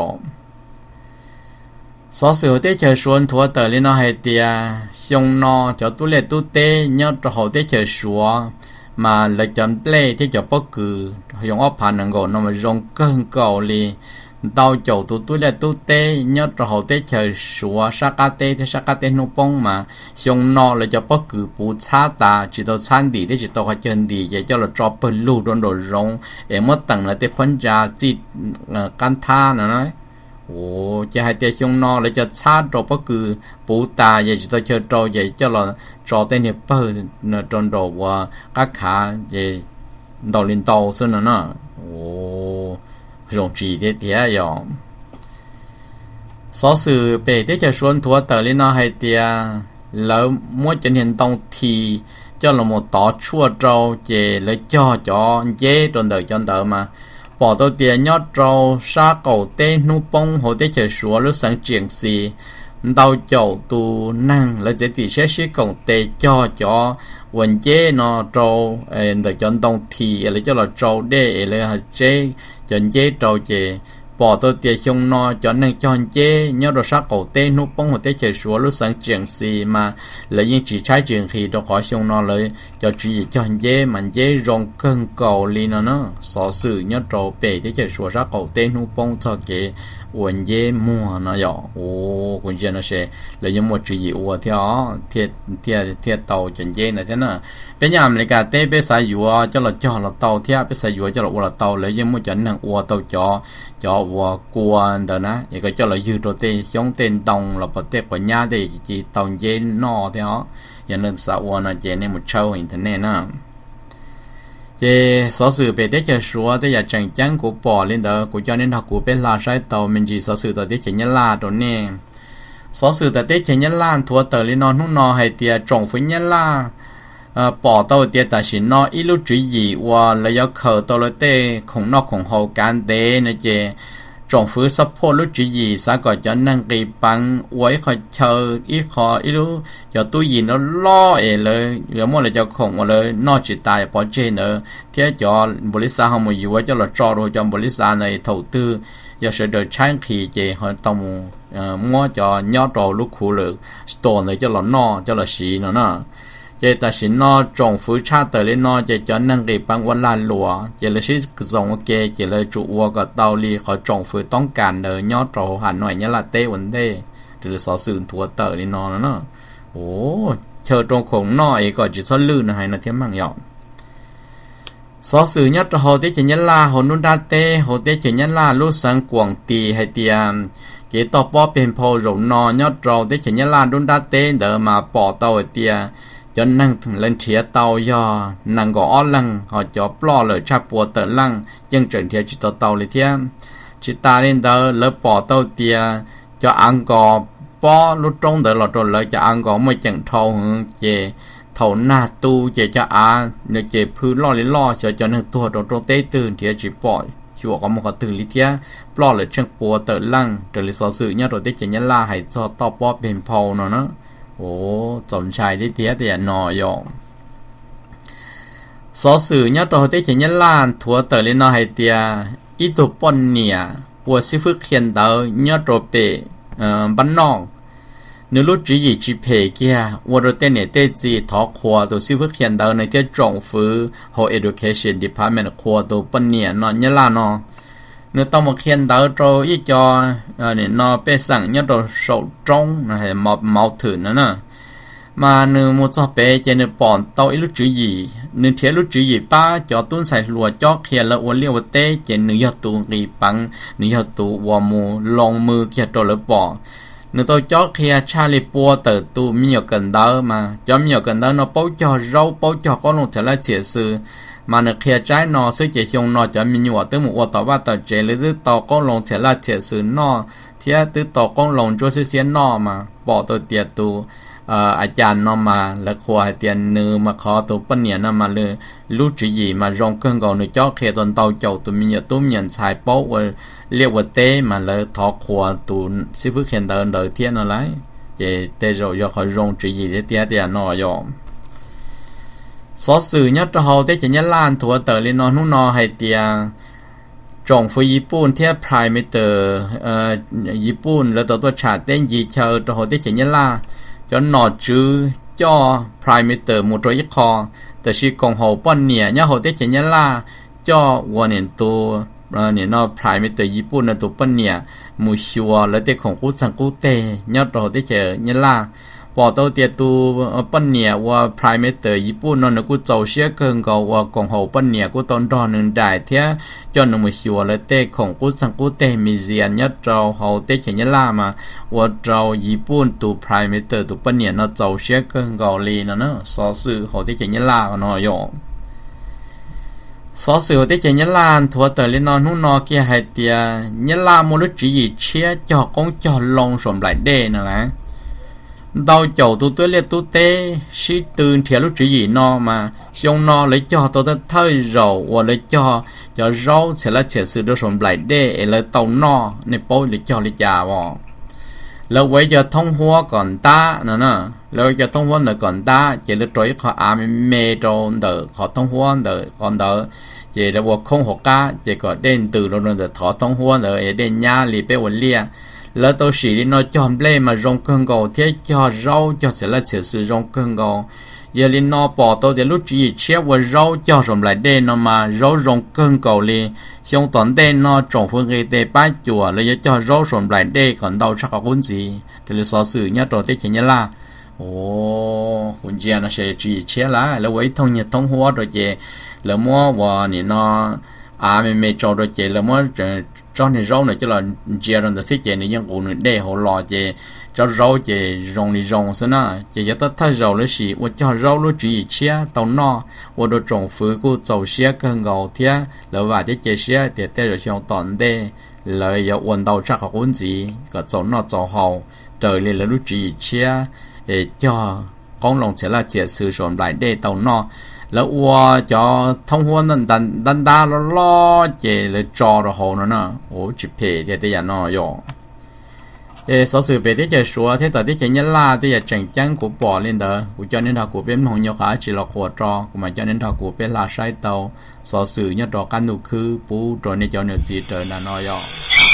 สอสื่อที่เชิญชวนทัวเตอร์ลินอให้เตียชงนอจะตุเล่ตุเตยอดเขาที่เชิญชวนมาเลยจำเปล่ที่จะปกคือหยงอผ่านหนังก่อนนอมาจงเกินเก่าเลยดาวเจ้าตุตุเล่ตุเตยอดเขาที่เชิญชวนสักเตที่สักเตนุปงมาชงนอเลยจะปกคือปูชาตาจิตตัวชันดีที่จิตตัวเขาเชิญดีอย่าจะเราจอบเป็นลูกโดนโดนรงเอ็มตั้งเลยที่พันจาจิตกันท่านะนะโอ้จะให้เตี้ยชงนอเลยจะชาติเราก็คือปูตาอย่าจะเจอเราอย่าจะเราจอเต้นเนี่ยเปิดเนตอนเราว่ากักขาอย่าดอลินโตซึ่งนั่นน่ะโอ้รงจีเตี้ยเตี้ยอย่างสอสื่อเปเตี้ยจะชวนทัวเตอร์ลินอให้เตี้ยแล้วมั่วจะเห็นตรงทีเจ้าเราหมดต่อชั่วเราเจเลยจ่อจ่อเย่จนเดือดจนเดือดมาbỏ tàu tiền nhót trâu sa cầu tê nu bông hồ tê chờ số lúc sáng chuyện gì đau chậu tu năng là dễ tỷ sẽ sẽ cầu tê cho cho quần chế nó trâu để chọn đông thì là cho là trâu để là chế chọn chế trâu chế bỏ tàu tiền xong nó chọn năng chọn chế nhót trâu sa cầu tê nu bông hồ tê chờ số lúc sáng chuyện gì mà là những chỉ trái chuyện khi đó khỏi xong nóเลยcho chỉ chọn chế mà chế rong cơn cầu li nó nó sở sự nhót trâu bể để chờ số sa cầu tê nu bông cho cáiวันเย่มัวนะย่อโอ้คนเจนนะเชเลยยังหมดจุยวัวเที่ยวเที่ยเที่ยเที่ยเตาจนเย่นะเท่านั้นเป็นยามเลยกาเต้ไปสายอยู่เจ้าเราจ่อเราเตาเที่ยไปสายอยู่เจ้าเราวัวเราเตาเลยยังหมดจนนั่งวัวเตาจ่อจ่อวัวกวนเด้อนะยังก็เจ้าเรายืดตัวเต้ช่องเต้นตรงเราปเต้กว่าญาเต้จีเตาเย่นอเที่ยวยังนึกสาววัวนะเจเนี่ยหมดเช่าอินเทอร์เน็ตนะเจสอสื่อไปได้จะชัวแต่อย่าจังจังกูปอเล่นเด้อกูจะเน้นทักกูเป็นลาใช้เตามันจีสอสื่อตัวที่เขียนยันลาตัวนี้สอสื่อตัวที่เขียนยันลาทัวเตอร์ลินอนหุ่นนอให้เตียจงฟินยันลา bỏ tàu tiền ta xin nó ít lúc chỉ gì và là do khờ tàu lợi tê không nó không hậu can tế nữa chứ trong phía support lúc chỉ gì sẽ gọi cho năng kỳ bằng quấy khỏi chờ ít khó ít lúc cho tôi gì nó lo ấyเลยrồi mỗi lần cho không màเลยnó chỉ tài bỏ trên nữa thế cho bồ lít sa không một gì quá cho là cho rồi cho bồ lít sa này đầu tư do sự đời trái khi chị họ tông mua cho nhớ trò lúc khu lực store này cho là no cho là xí nữa nè chị ta xin nó trồng phứ cha tới lên nó chị cho năng kỳ bằng quan lan lúa chị là xí dùng ok chị là chủua cái tàu li họ trồng phứต้องการเลยnhớ trò Hà Nội nhớ là tê vấn đề từ sáu sự thua tới lên nó nữa ồ chờ trong khổng nó ấy còn chỉ số lư nữa hay là thêm bằng nhọn số sự nhất hồ tế chỉ nhớ là hồ nôn đa tê hồ tế chỉ nhớ là lúc sáng quảng tì hay tiệm chỉ tàu bỏ bên phố rộng nó nhớ trò tế chỉ nhớ là nôn đa tê đỡ mà bỏ tàu ở tiệm cho năng lên chia tàu do năng gõ lăng họ cho plo lời chắp bùa tờ lăng dân trận thiệt chỉ tàu tàuเลยthêm chỉ ta lên đó lỡ bỏ tàu tiệm cho ăn gò bỏ lúc trong đỡ là rồi lợi cho ăn gò mới chẳng thâu hưởng về thầu na tu về cho à nếu về phứ lo lấy lo cho cho nên tua trong trong tế từ thì chỉ bỏ chùa có một cái từ lý thía lo lời chân bùa tờ lăng trở lại so sự nhớ rồi tế chỉ nhớ là hãy cho to bỏ bên phâu nó nữa ồ tổng trai đi thía thì nọ dọn so sự nhớ rồi tế chỉ nhớ là thua tờ lên nó hay tia ít tụ bон nè của sư phước hiện tờ nhớ rồi về bắn nòng nếu lúc chỉ gì chỉ phê kia, và rồi tên này tên gì thọ khoa tổ sư phước hiện đại này tên trọng phứ hồ education department khoa tổ bên này nó nhớ là nó nếu tao một hiện đại rồi ít cho này nó bé sẵn nhớ rồi sầu trong này màu màu thử nữa nè mà nếu một số bé cho nên bọn tao ít lúc chỉ gì nếu thiếu lúc chỉ gì ba cho tuân sai lúa cho kia là uốn liêu tê cho nếu giờ tụ nghỉ bằng nếu giờ tụ vào mùa lòng mưa kia rồi lỡ bỏ nếu tôi cho kia Charlie Poa từ tu nhiều cần đó mà cho nhiều cần đó nó bấu cho rau bấu cho có luôn trở lại chia sự mà nếu kia trái nó sẽ chỉ dùng nó cho mình nhiều tới một ô tô ba tờ chế lấy từ tàu có luôn trở lại chia sự nó thì từ tàu có luôn cho sự xén nó mà bỏ tôi tiệt tuอาจารย์นำมาแล้วขวายเตียนนือมาขอตัวปั้นเนี่ยนำมาเลยรู้จีจีมาลงเครื่องก่อนในจ่อเขตตอนเตาเจ้าตัวมีตัวมีนชายโป๊ะว่าเรียกว่าเต้มาเลยทอขวาตัวสิฟื้นเขียนเดินเดินเทียนอะไรเย่เตโจยอเขาลงจีจีเตี้ยเตี้ยนอยอมสอสื่อยัดเราเตจะยัดล้านถั่วเตอเลยนอนนุ่นนอให้เตียจงฟื้นญี่ปุ่นเทียบไพรเมเตอร์เอ่อญี่ปุ่นแล้วตัวตัวชาเต้นยีเชอร์เราเตจะยัดล้าcho nó chứ cho parameter một rồi ít khóแต่是共和半年然后的前年啦cho one年多呃年那 parameter ญี่ปุ่น那ตัว半年มูชัวแล้วแต่ของกูสังกูเตยอดเราได้เจอเนี่ยล่ะพอตัวเตียตัวปันเนี่ยว่า parameter ญี่ปุ่นนั่นกูเจ้าเชื่อเกินก็ว่าของเขาปันเนี่ยกูตอนรอหนึ่งได้เท่าจนหนึ่งมือชัวแล้วแต่ของกูสังกูเตมีเสียนยอดเราเขาเตเฉยล่ามาว่าเราญี่ปุ่นตัว parameter ตัวปันเนี่ยน่าเจ้าเชื่อเกินก็เลยนะเนาะสอสื่อเขาเตเฉยล่ากันหน่อยอสอสื่อเตเฉยล่าถั่วเตยเลยนอนหุ่นนอเกี่ยให้เตียยล่ามูลจีเชี่ยจอกงจอลงสมหลายเดนั่นแหละđau chầu tu tuyết liệt tu tê sĩ từ thiệt lúc chỉ gì no mà xong no lấy cho tôi ta thay rầu và lấy cho cho rau sẽ là chuyện sự đó sống lại để lấy tàu no này bôi lấy cho lấy trà vào lâu vậy giờ thông hoa còn ta nữa nè lâu giờ thông hoa nữa còn ta chỉ là trôi khó ám mê tròn đỡ khó thông hoa đỡ còn đỡ chỉ là bộ không học cá chỉ có đen từ rồi đỡ thọ thông hoa đỡ đen nha lì bé quần lia lỡ tôi xí đi nó chọn play mà rong cơn gò thế cho rau cho sẽ là sự sự rong cơn gò giờ lên nó bỏ tôi để lúc chỉ chế và rau cho rồi lại đen nó mà rau rong cơn gò li xong toàn đen nó trồng phương gây tê bát chùa lấy cho rau rồi lại đen còn đâu chắc có cuốn gì thì là so sự nhá rồi thế chỉ nhá là ồ cuốn gì nó sẽ chỉ chế lá là với thông nhiệt thông hoa rồi về là mua và thì nó à mình mình cho rồi về là mua cho nên rau này cho là chia ra được xí chế này những cụ này để họ lò chế cho rau chế rong đi rong xem na chế cho tất thay rau lấy xí và cho rau nó chỉ chia tàu no và đồ trồng phứ của trồng xía cần gạo thía là và chế chế xía để để rồi xong toàn để lợi giờ vận đầu chắc học gì cái trồng nó trồng hậu trời lên là nó chỉ chia để cho con lòng sẽ là chia sử dụng lại để tàu nóแล้ววัวจะท่องหัวนั่นดันดันดาล้อล้อเจเลยจอระหอนั่นน่ะโอ้จิเพเดี๋ยวแต่ยันน่ะย่อเออสอสื่อไปที่จะชัวที่ต่อที่จะยันล่าที่จะจังจังกูปอเล่นเด้อกูจะเน้นทากูเป็นหงยขาจีละขวดจอกูมาจะเน้นทากูเป็นลาใช้เตาสอสื่อยัดรอกันดูคือปูตัวนี้จะเนื้อสีเจอนั่นน่ะย่อ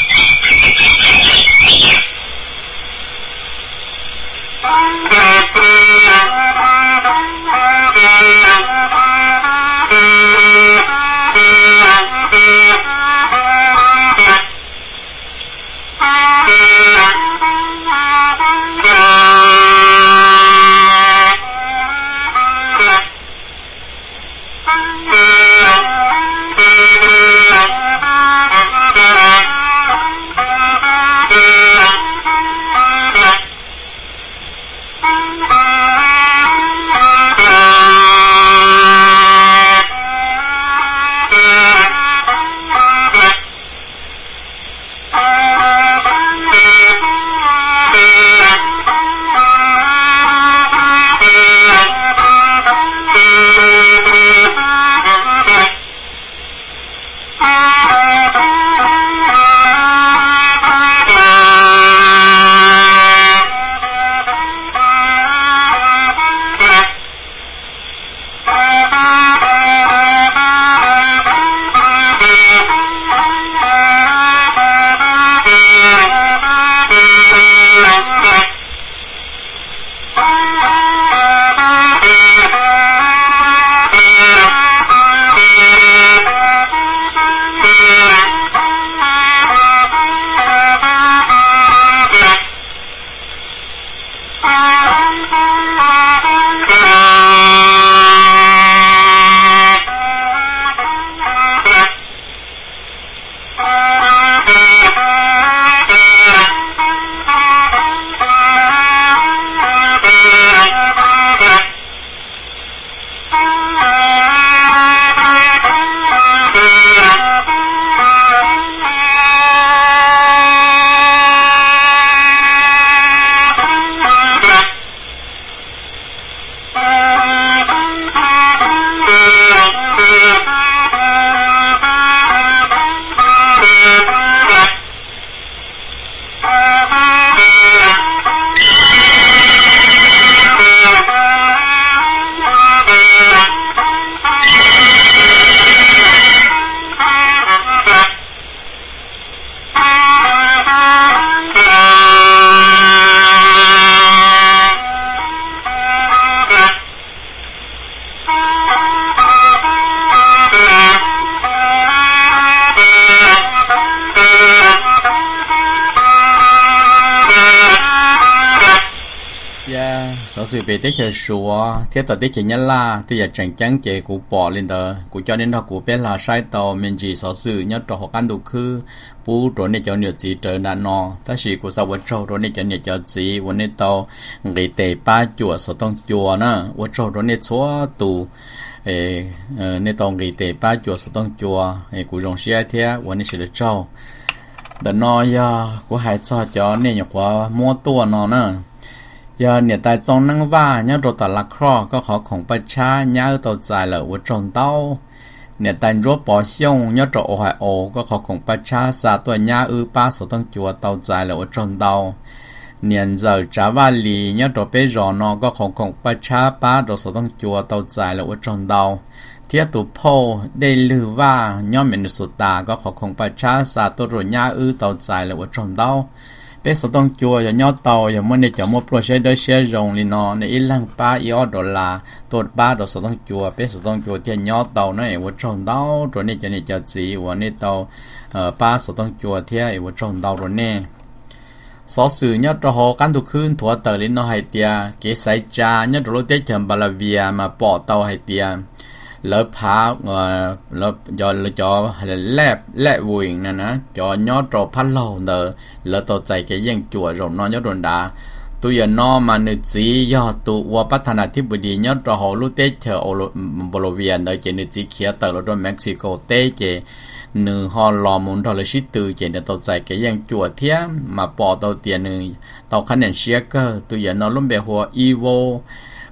sở sự bị tích hợp số thiết tập tích hợp nhân la thì giờ chẳng chẳng chế của bỏ lên đó của cho nên đó của bé là sai tàu mình chỉ sở sự nhất trò học ăn đủ khứ bù rồi này cho nhiều gì trở nạn nọ ta chỉ của sao vật trâu rồi này cho nhiều cho gìวันนี้tàu người tệ ba chùa sở tông chùa nữa vật trâu rồi này số tù ê này tàu người tệ ba chùa sở tông chùa ê của dòng xe thếวันนี้sẽ được trâu đó nó ya của hai cho cho nên nhiều quá mua tua nó nữa giờเนี่ยแต่จงนั่งว่าเนี่ยรถแต่ละครก็ขอของประชาเนี่ยตัวใจเลยว่าจงเต้าเนี่ยแต่รถปอช่องเนี่ยรถโอไฮโอก็ขอของประชาสาตัวเนี่ยอือป้าสุดต้องจัวเต้าใจเลยว่าจงเต้าเนี่ยgiờจ้าวาลีเนี่ยรถไปรอนอก็ของของประชาป้ารถสุดต้องจัวเต้าใจเลยว่าจงเต้าเทียตุโพได้ลือว่าเนี่ยเป็นสุดตาก็ขอของประชาสาตัวรถเนี่ยอือเต้าใจเลยว่าจงเต้าbé số đông chùa giờ nhót tàu giờ muốn để cho một project đó xe rồng li nó để ít lăng ba yếu đô la tốt ba đồ số đông chùa bé số đông chùa thì nhót tàu nó ở trong tàu rồi này cho này cho gì và này tàu ba số đông chùa thì ở trong tàu rồi nè số sự nhót cho họ cán thuộc khuyên thua tờ lên nó hay tia cái sai cha nhót rồi tết chậm Balavia mà bỏ tàu hay tia lớp phá lớp cho cho lẹp lẹp vui nè nè cho nhót trò phát lâu nè lớp tàu chạy cái giang chùa rồi nó nhót đồn đá tôi giờ nó mà nữ chỉ do tụ qua bắt thành thiết bị đi nhót trò họ lúc tết chờ Bolivia nơi chỉ nữ chỉ kia tờ rồi Mexico tết chỉ nữ họ lò muốn đó là ship từ chỉ để tàu chạy cái giang chùa thế mà bỏ tàu tiền nữ tàu khăn đèn xe cơ tôi giờ nó lúc bé hoa Evo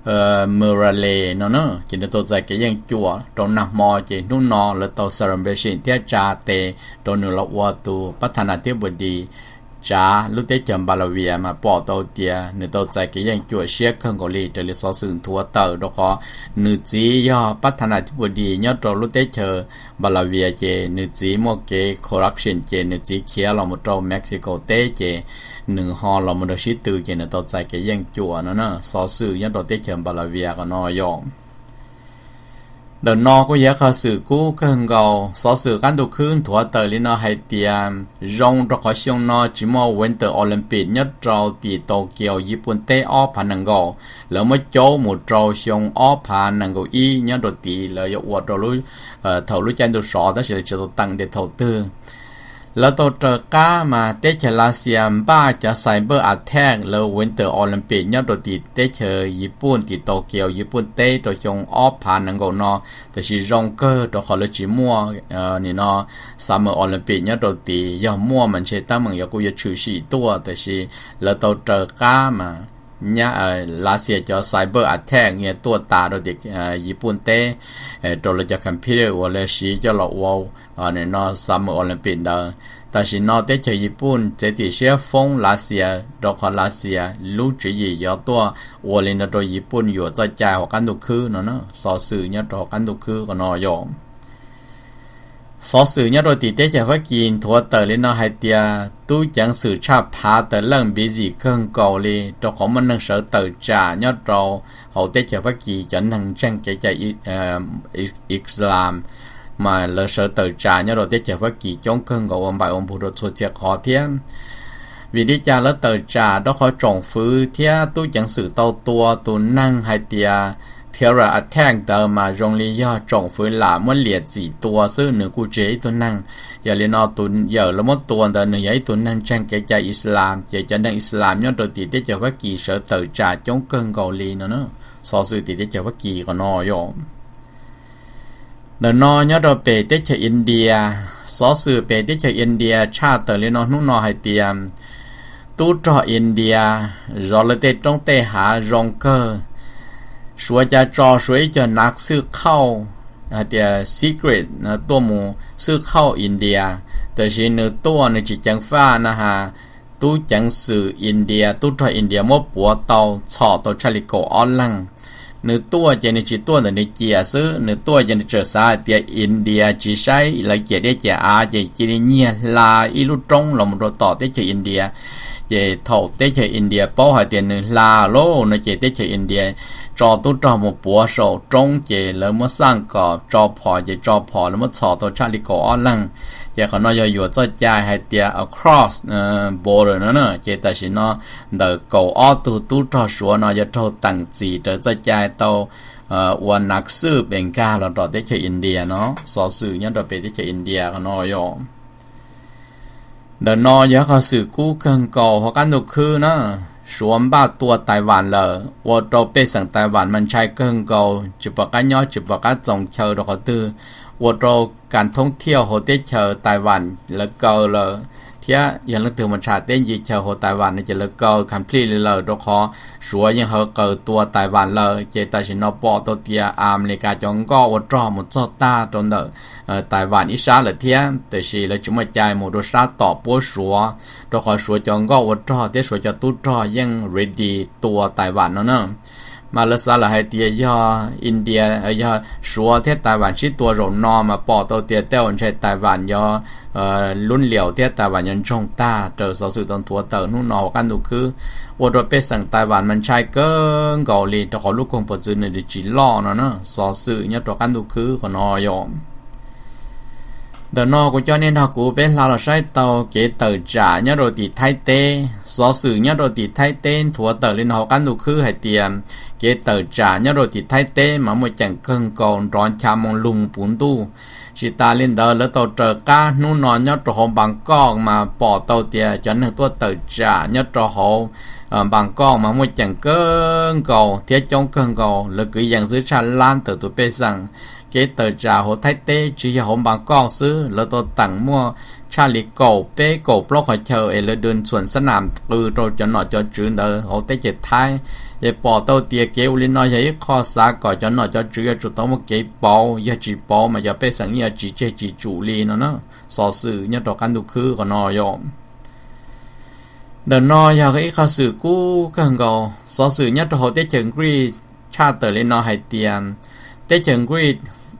เอ่อเมอราเลเนาะเนาะจินตัวใจก็ยังจั่วตรงนักมอจินุ่นนอแล้วตัวเซรัมเบชินเทียจาเตตัวหนึ่งละวัวตัวพัฒนาเทียบดีจ้าลูกเตจำบาลาเวียมาปอตัวเตียหนึ่งตัวใจก็ยังจั่วเชียเครื่องกอลีเดลิซอสึงทัวเตอร์ดอกหนึ่งจีย่อพัฒนาเทียบดียอดตัวลูกเตเชอบาลาเวียเจหนึ่งจีโมเกคอร์รัปชันเจหนึ่งจีเคียเราหมดตัวเม็กซิโกเตเจหนึ่งฮอลเราหมดชิตูเจหนึ่งตัวใจก็ยังจั่วเนาะเนาะซอสึยอดตัวเตเชอบาลาเวียก็นอยองเดินนอก็อยากสื่อกู้ก็เงาสอสื่อการดูขึ้นถัวเตอร์ลินอให้เตียมยงรักษาชนอจิมอวินเตอร์โอลิมปิกยัดเราตีโตเกียวญี่ปุ่นเตออพันนังโกแล้วมาโจหมู่เราชงออพันนังโกอียัดโดตีแล้วยกวัดเรารู้เอ่อเท่ารู้ใจดูสอแต่เสียจะตั้งเด็ดเท่าตื้อแล้วตัวเจอก้ามาเตเชลาเซียมบ้าจะไซเบอร์อัดแทกแล้ววินเตอร์โอลิมปิกยัดโดตีเตเชญี่ปุ่นตีโตเกียวญี่ปุ่นเตตัวชงออพันนังโกนอแต่ชีจงเกอร์ตัวเขาเลยจีมัวเอ่อนี่เนาะซัมเมอร์โอลิมปิกยัดโดตีย่อมัวมันเชตั้งมึงอยากกูจะชื่อสี่ตัวแต่ชีแล้วตัวเจอก้ามาเนี่ยเอ่อลาเซียจะไซเบอร์อัดแทกเนี่ยตัวตาโดยเด็กเอ่อญี่ปุ่นเตเอ่อตัวเราจะคอมพิวเตอร์ว่าเลยชีจะหลอกว่าอ่าเนี่ยเนาะซัมเมอร์โอลิมปิกเด้อแต่สินอเตเชญี่ปุ่นเจติเชียฟงลาเซียดอกลาเซียลูกจียอตัววัวเลนตัวญี่ปุ่นอยู่ใจใจของกันตุคือเนาะเนาะสอสื่อเนี่ยตัวกันตุคือก็นอยอมสอสื่อเนี่ยตัวติเตจะว่ากินทัวเตอร์เลนอไฮเตียตู้จังสื่อชาพาเตอร์เรื่องบิซีเครื่องเกาหลีตัวของมันนั่งเสือเตอร์จ่าเนี่ยเราเขาเตจะว่ากีจะนั่งแจ้งใจใจเอ่ออิสลามmà lỡ sợ tự trả nhớ rồi tiết chế phát kỳ chống cơn của ông bài ông bù đồ thuộc chiếc khó thêm vì đi cha lỡ tự trả đó khó trọng phứ thế tôi chẳng sự tàu tua tôi năng hay tìa theo ra attack tờ mà rong lý do trọng phứ là muốn liệt gì tua sư nửa cụ chế tôi năng giờ liên nó tôi giờ là một tuần tờ nửa ấy tôi năng trang cái cha Islam chỉ cho năng Islam nhớ rồi tiết chế phát kỳ sợ tự trả chống cơn gầu lý nữa nữa so sự tiết chế phát kỳ của nó rồiเดินนอเนี่ยเราไปเตชอินเดียสอสื่อไปเตชอินเดียชาติเตลินอนุ่นนอให้เตรียมตู้จออินเดียรอเลยเตต้องเตหารองเกอร์ชัวจะจอสวยจะนักซื้อเข้าเดียซีเกรตนะตัวหมูซื้อเข้าอินเดียแต่ชีเนื้อตัวในจิตจังฟ้านะฮะตู้จังสื่ออินเดียตู้จออินเดียมดปัวเตาชอเตาชาลิโกออนลังเนื้อตัวจะในจิตตัวในเจียซื้อเนื้อตัวจะในเจอซาเตียอินเดียจีใช้ละเจียได้เจียอาเจจีเนียลาอิลุตรงลมรต่อเตเจอินเดียเจถอเตเจอินเดียป้อหาเตียนหนึ่งลาโลในเจเตเจอินเดียจอตุ้จอหมู่ปัวโซตรงเจแล้วมาสร้างก่อจอพอเจจอพอแล้วมาชอตัวชาลิโกออนลังเจเขาน้อยอยู่จะใจให้เตีย across เอ่อ border นั่นน่ะเจแต่สินะเดอโกออตูตุ้จอชัวน้อยจะโทตั้งจีเดอจะใจโตเอ่อวันนักซื้อเป็นกาเราต่อเตเจอินเดียเนาะสอสื่อเนี่ยเราไปเตเจอินเดียเขาน้อยอยู่เดินนอเยอะเขาสื่อกู้เครื่องเก่าเพราะกันตุคือนะสวมบ้าตัวไต้หวันเลยว่าเราไปสั่งไต้หวันมันใช้เครื่องเก่าจุดประกันย่อจุดประกันจงเชิญเราเขาตื้อว่าเราการท่องเที่ยวโฮเทลเชิญไต้หวันแล้วเก่าเลยเที่ยยังเรื่องถึงมันชาเต้นยีเชิญโฮไต้หวันนี่จะแล้วเก่าคัมพลีเลยเลยเราขอสวยยังเขาเกิดตัวไต้หวันเลยเจตชินอปอตัวเตียอเมริกาจงก็ว่าเราหมดเจ้าตาตรงเดอไต้หวันอิสราเอลเทียแต่สิเราจุ่มใจหมดรัสต่อปัวสัวเราขอสัวจงก็ว่าเราเดี๋ยวสัวจะตุ้ดรอยัง ready ตัวไต้หวันเนาะเนาะมาเลเซียให้เตียยออินเดียยอสัวเที่ไต้หวันชิตัวรนอมาปอตัวเตียเต้าใช้ไต้หวันยอเอ่อลุ่นเหลียวเที่ไต้หวันยันจงตาเจอสอสื่อตรงตัวเตอนู่นนอกันดูคือว่าเราไปสั่งไต้หวันมันใช้เกินเกาหลีแต่ขอลูกคงปัจจุบันในจีล่อเนาะเนาะสอสื่อเนี่ยตัวกันดูคือขอนอยอมเดินนอกูcho nên họ cũng bên là sai tàu kế tờ trả nhớ rồi thì thay tê số sự nhớ rồi thì thay tên thua tờ lên họ cán đủ khứ hay tiền kế tờ trả nhớ rồi thì thay tê mà một chẳng cơn còn rón cha mong lùng bún tu chỉ ta lên đó lỡ tàu trở cá nu nó nhớ rồi họ bằng con mà bỏ tàu tiền cho nên tôi tờ trả nhớ rồi họ bằng con mà một chẳng cơn cầu thiết trong cơn cầu là cứ dạng dưới tràn lan từ tụi bê rằng kế tờ trà hồ thái tê chỉ hồ bằng con xứ lỡ tôi tặng mua cha lì cổ bê cổ block hỏi chờ ấy lỡ đơn xuân sân làm từ rồi cho nó cho chữ nợ hồ tê chết thái vậy bỏ tàu tiệt kéo lên nói vậy khó xa gọi cho nó cho chữ cho tao một cái bao giờ chỉ bao mà giờ bây sáng giờ chỉ chơi chỉ chủ li nó nó so sự nhất đó căn đủ khứ của nó rồi đợt nó giờ cái khó xử cũ càng gò so sự nhất đó hồ tê chừng ghi cha tờ lên nó hay tiền tê chừng ghi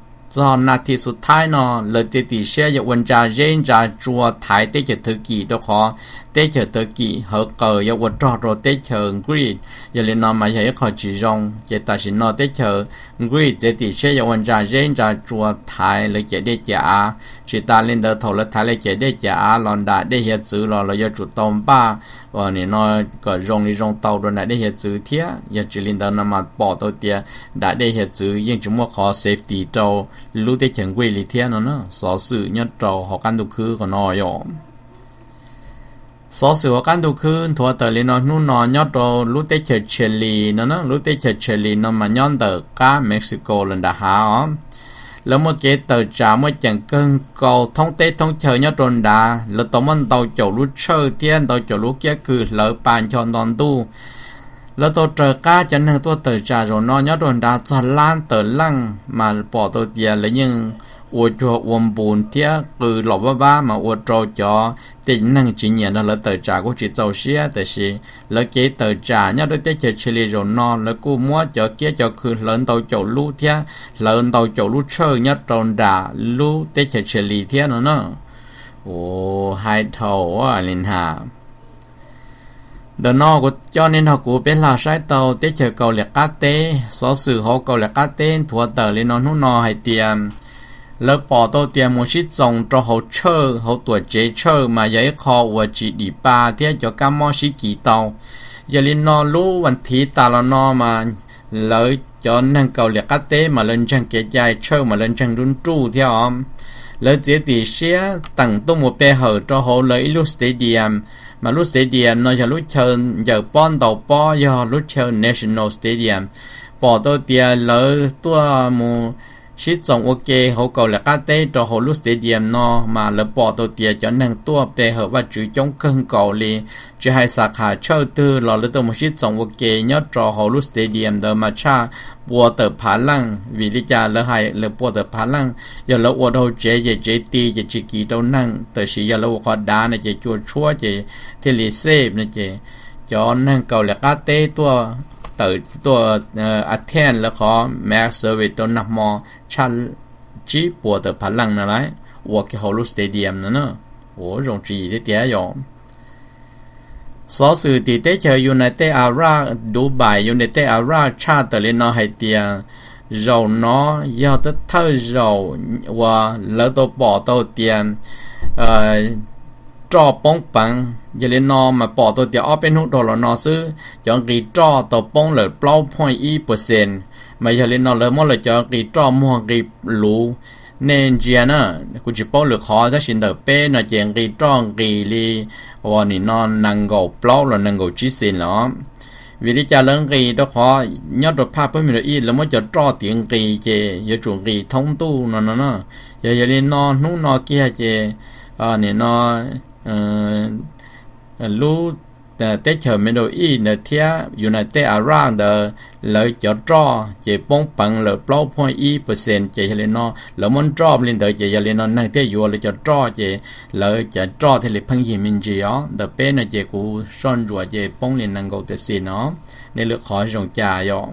doนาทีสุดท้ายเนาะเลยจะติเสียอย่างวันจ่าเย็นจ่าจัวถ่ายเตจเธอกี่ดอกขอเตจเธอกี่เหอเกยอย่างวันรอรอเตจกรีดอย่าเลยนอนมาใหญ่ขอจีจงเจตัดสินนอเตจกรีดจะติเสียอย่างวันจ่าเย็นจ่าจัวถ่ายเลยจะได้จ่าจิตาเล่นเดินถอดเลยถ่ายเลยจะได้จ่าหลอนด่าได้เหี้ยซื้อหลอนเลยจะจุดตอมป้าวันนี้นอก็จงนี่จงเตาโดนได้เหี้ยซื้อเทียอย่าจิลินเดินนำมาปอตัวเตียด่าได้เหี้ยซื้อยังจุ่มว่าขอเซฟตี้โตรู้ได้เฉิงกุยลิเทียนเนาะสอสื่อยัดโตหอกันดูคือก็นอยอมสอสื่อหอกันดูคือทัวเตอร์ลีนอนู่นนอยัดโตรู้ได้เฉิงเชลีเนาะรู้ได้เฉิงเชลีนอมันย้อนเตอร์ก้าเม็กซิโกลันดาฮาอ๋อแล้วเมื่อกี้เตอร์จ่าเมื่อจังเกิงเกาท่องเต้ท่องเชยยัดโดนดาแล้วตัวมันเตาโจรู้เชอเทียนเตาโจรู้เกี้ยคือเหลือปานชอนตอนตู้แล้วตัวเจอก้าจะนั่งตัวเตอจ่าโรนอยอดโดนดาจะล้านเตอลั่งมาปอตัวเดียแล้วยังอวดจัววมบุญเทียคือหลบว่าบ้ามาอวดโจจ่อติดนั่งจีเนียนแล้วเตอจ่าก็จีเจ้าเสียแต่สิแล้วเกเตอจ่าเนี่ยโดยเตเจเชลีโรนอแล้วกูมัวจ่อเกี้ยจ่อคือเลินเตาโจลู่เทียเลินเตาโจลู่เชยเนี่ยโดนดาลู่เตเจเชลีเทียเนาะโอ้ไฮโถอ่ะลินหาเดินนอกcho nên họ cũng biết là sai tàu tết chờ cầu liệt cá tê số sự họ cầu liệt cá tê thua tờ lên nó nút nọ hay tiền lỡ bỏ tàu tiền một chút trồng cho họ chơi họ tuổi chế chơi mà giấy kho và chỉ đi ba thế cho các món sĩ kỳ tàu giờ lên nó lúวันที่ตาละนอมาlỡ cho nên cầu liệt cá tê mà lên trang kế dài chơi mà lên trang run tru theo lỡ chế tỷ xe tặng tôi một bè hở cho họ lấy lúc stadium mà lúc stadium nó cho lúc chơi giờ pon tàu po giờ lúc chơi national stadium bỏ tôi tiền lỡ tôi mu sĩ trồng ok họ cầu là cá tê cho họ lúc stadium nó mà lỡ bỏ tôi tiền cho nên tôi bè hở và chữ chống cân cầu li chỉ hai sạc hạ chơi tư lỡ lỡ tôi một sĩ trồng ok nhớ cho họ lúc stadium đó mà cha bùa tờ phá lăng vì lý cha lỡ hai lỡ bùa tờ phá lăng giờ lỡ bùa đâu chế giờ chế ti giờ chỉ kỳ đâu năng tờ sĩ giờ lỡ bùa đá này chế chua chua chế thì lì xếp này chế cho nên cầu là cá tê tua tờ tua attend lỡ khó max service đâu nằm mò cha chỉ bùa tờ phá lăng này đấy bùa cái hồ stadium nữa ủa rồi chỉ để tiếc rồi số sự thì tế chờ United Arab Dubai United Arab cha tờ lên nó hay tiền rồi nó do tất thơ rồi và lỡ tôi bỏ tôi tiền cho bóng bằng giờ lên nó mà bỏ tôi tiền ở bên hút đồ là nó sư chọn cái cho tôi bóng là bao point y percent mà giờ lên nó lỡ mất là cho cái cho mua cái lũ nên chia nữa cũng chỉ bảo lực khó ra xin được bé nó chuyện cái tròn cái li và ni nó năng gạo plau là năng gạo chỉ xin đó vì đi cha lớn cái đó khó nhớ được pháp với mình là ít là mới cho cho tiền cái chế giờ chuẩn cái thông tu nó nó nó giờ giờ lên nó nút nó kia chế à ni nó lú tết chờ mình đồ y nè thia United Arab the lợi cho cho chỉ bông bằng lợi bao point y percent chỉ lên nó lợi muốn cho lên tới chỉ lên nó năng thế vừa lợi cho cho chỉ lợi cho cho thì lợi phăng gì mình chỉ ó the bên là chỉ cú son rùa chỉ bông lên năng cầu tự xin nó nên lợi khó dùng trà rồi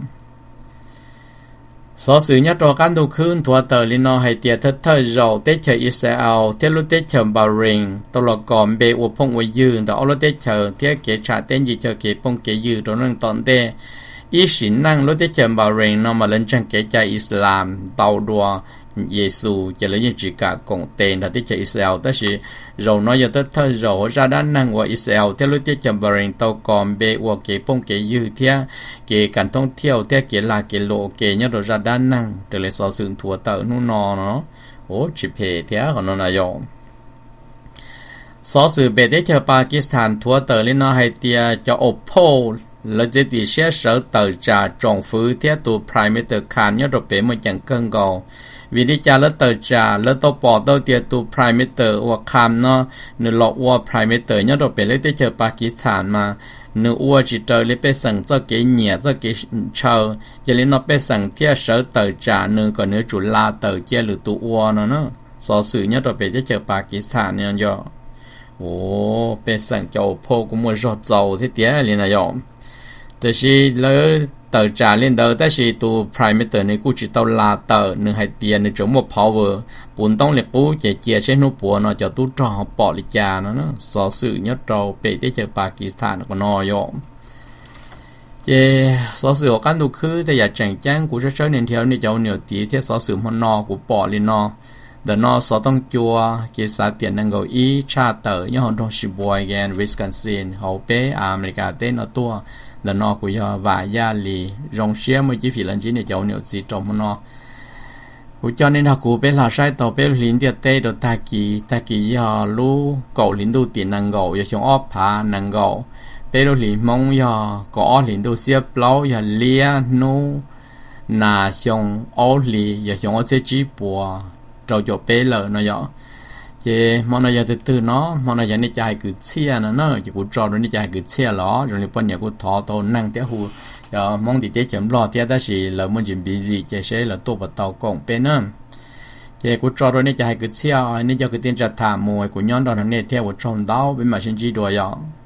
số sự nhất cho căn đồ khương thua tờ lên nó hay tiệt thất thơ rồi tết chờ Israel tết lúc tết chờ Bahrain tôi là còn bề u phong u dư đó lúc tết chờ tết kế trả tên gì chờ kế phong kế dư đó nên tận thế ý xin năng lúc tết chờ Bahrain nó mà lên trang kế trả Islam tàu đùa Giêsu chỉ lấy những chỉ cả cộng tên là tết chờ Israel đó là rồi nó giờ tết thơ rồi ra đan năng của Israel tết lúc tết chờ Bahrain tàu còn bề u kế phong kế dư thế kế cảnh thông theo thế kế là kế lộ kế nhớ rồi ra đan năng từ lấy số sự thua tờ nó nó nó ố chỉ phê thế còn nó là rồi số sự bề tết chờ Pakistan thua tờ lên nó hay tia cho Oppo là chỉ thì sẽ sở tờ trả trọng phứ theo tụ primate khan nhớ rồi bé mới chẳng cân cầu vì đi trả lớp tờ trả lớp tàu bỏ tàu tiền tụ primate hoặc khan nó nửa lọ qua primate nhớ rồi bé lấy tới chờ Pakistan mà nửa qua chỉ trời lấy bé sẵn cho cái nhẹ cho cái chờ giờ lấy nó bé sẵn theo sở tờ trả nửa còn nửa chủ la tờ kia lửa tụ qua nó nó so sự nhớ rồi bé tới chờ Pakistan nha do ồ bé sẵn cho po cũng mua rót dầu thế tía liền là dòngแต่สิเลยต่อจากเล่นเดอแต่สิตัว primate ในกูจิตเอาลาเตอร์หนึ่งให้เตียนในจมว่า power ปุ่นต้องเรียกปูเจียเจียใช้นูปัวเนาะจะตู้จอปอลิจาเนาะเนาะสอสื่อยอดเราไปได้เจอปากีสถานก็นอยอมเจสอสื่อกันดูคือแต่อยากแจ้งแจ้งกูจะเชิญเนียนเที่ยวในเจ้าเหนียวตีที่สอสื่อมันนอกูปอลินอเดนอสอต้องจัวเกษาเตียนนังเกาอีชาเตอร์ยี่ห้อทองชิบวยแกนวิสคอนซินเขาเป้อเมริกาเต้นตัวlà nó của họ và gia lì rong xe mới chỉ phi lần chỉ để cháu nhiều gì trong nó của cho nên họ cũng biết là sai tàu biết lính địa tây đồ ta kỳ ta kỳ họ lu cậu lính đầu tiền năng gạo giờ chúng ốp phá năng gạo biết đồ lính mong giờ có lính đầu xếp lâu giờ lia nu na chúng ốp lì giờ chúng ốp sẽ chỉ bùa trâu cho bé lợ nó giờ chứ món này giờ từ từ nó món này giờ này chạy cứ chia nó nó chỉ cũng cho nó chạy cứ chia ló rồi lúc bây giờ cũng thọ to năng té hù giờ mong thì té chấm lo té ta chỉ là muốn chuẩn bị gì chứ sẽ là tô bát tàu cổng bên nữa chứ cũng cho nó chạy cứ chia này giờ cứ tiền trả thảm mùi của nhón đó nó này theo một trong đó bên mà xin chỉ đùa giờ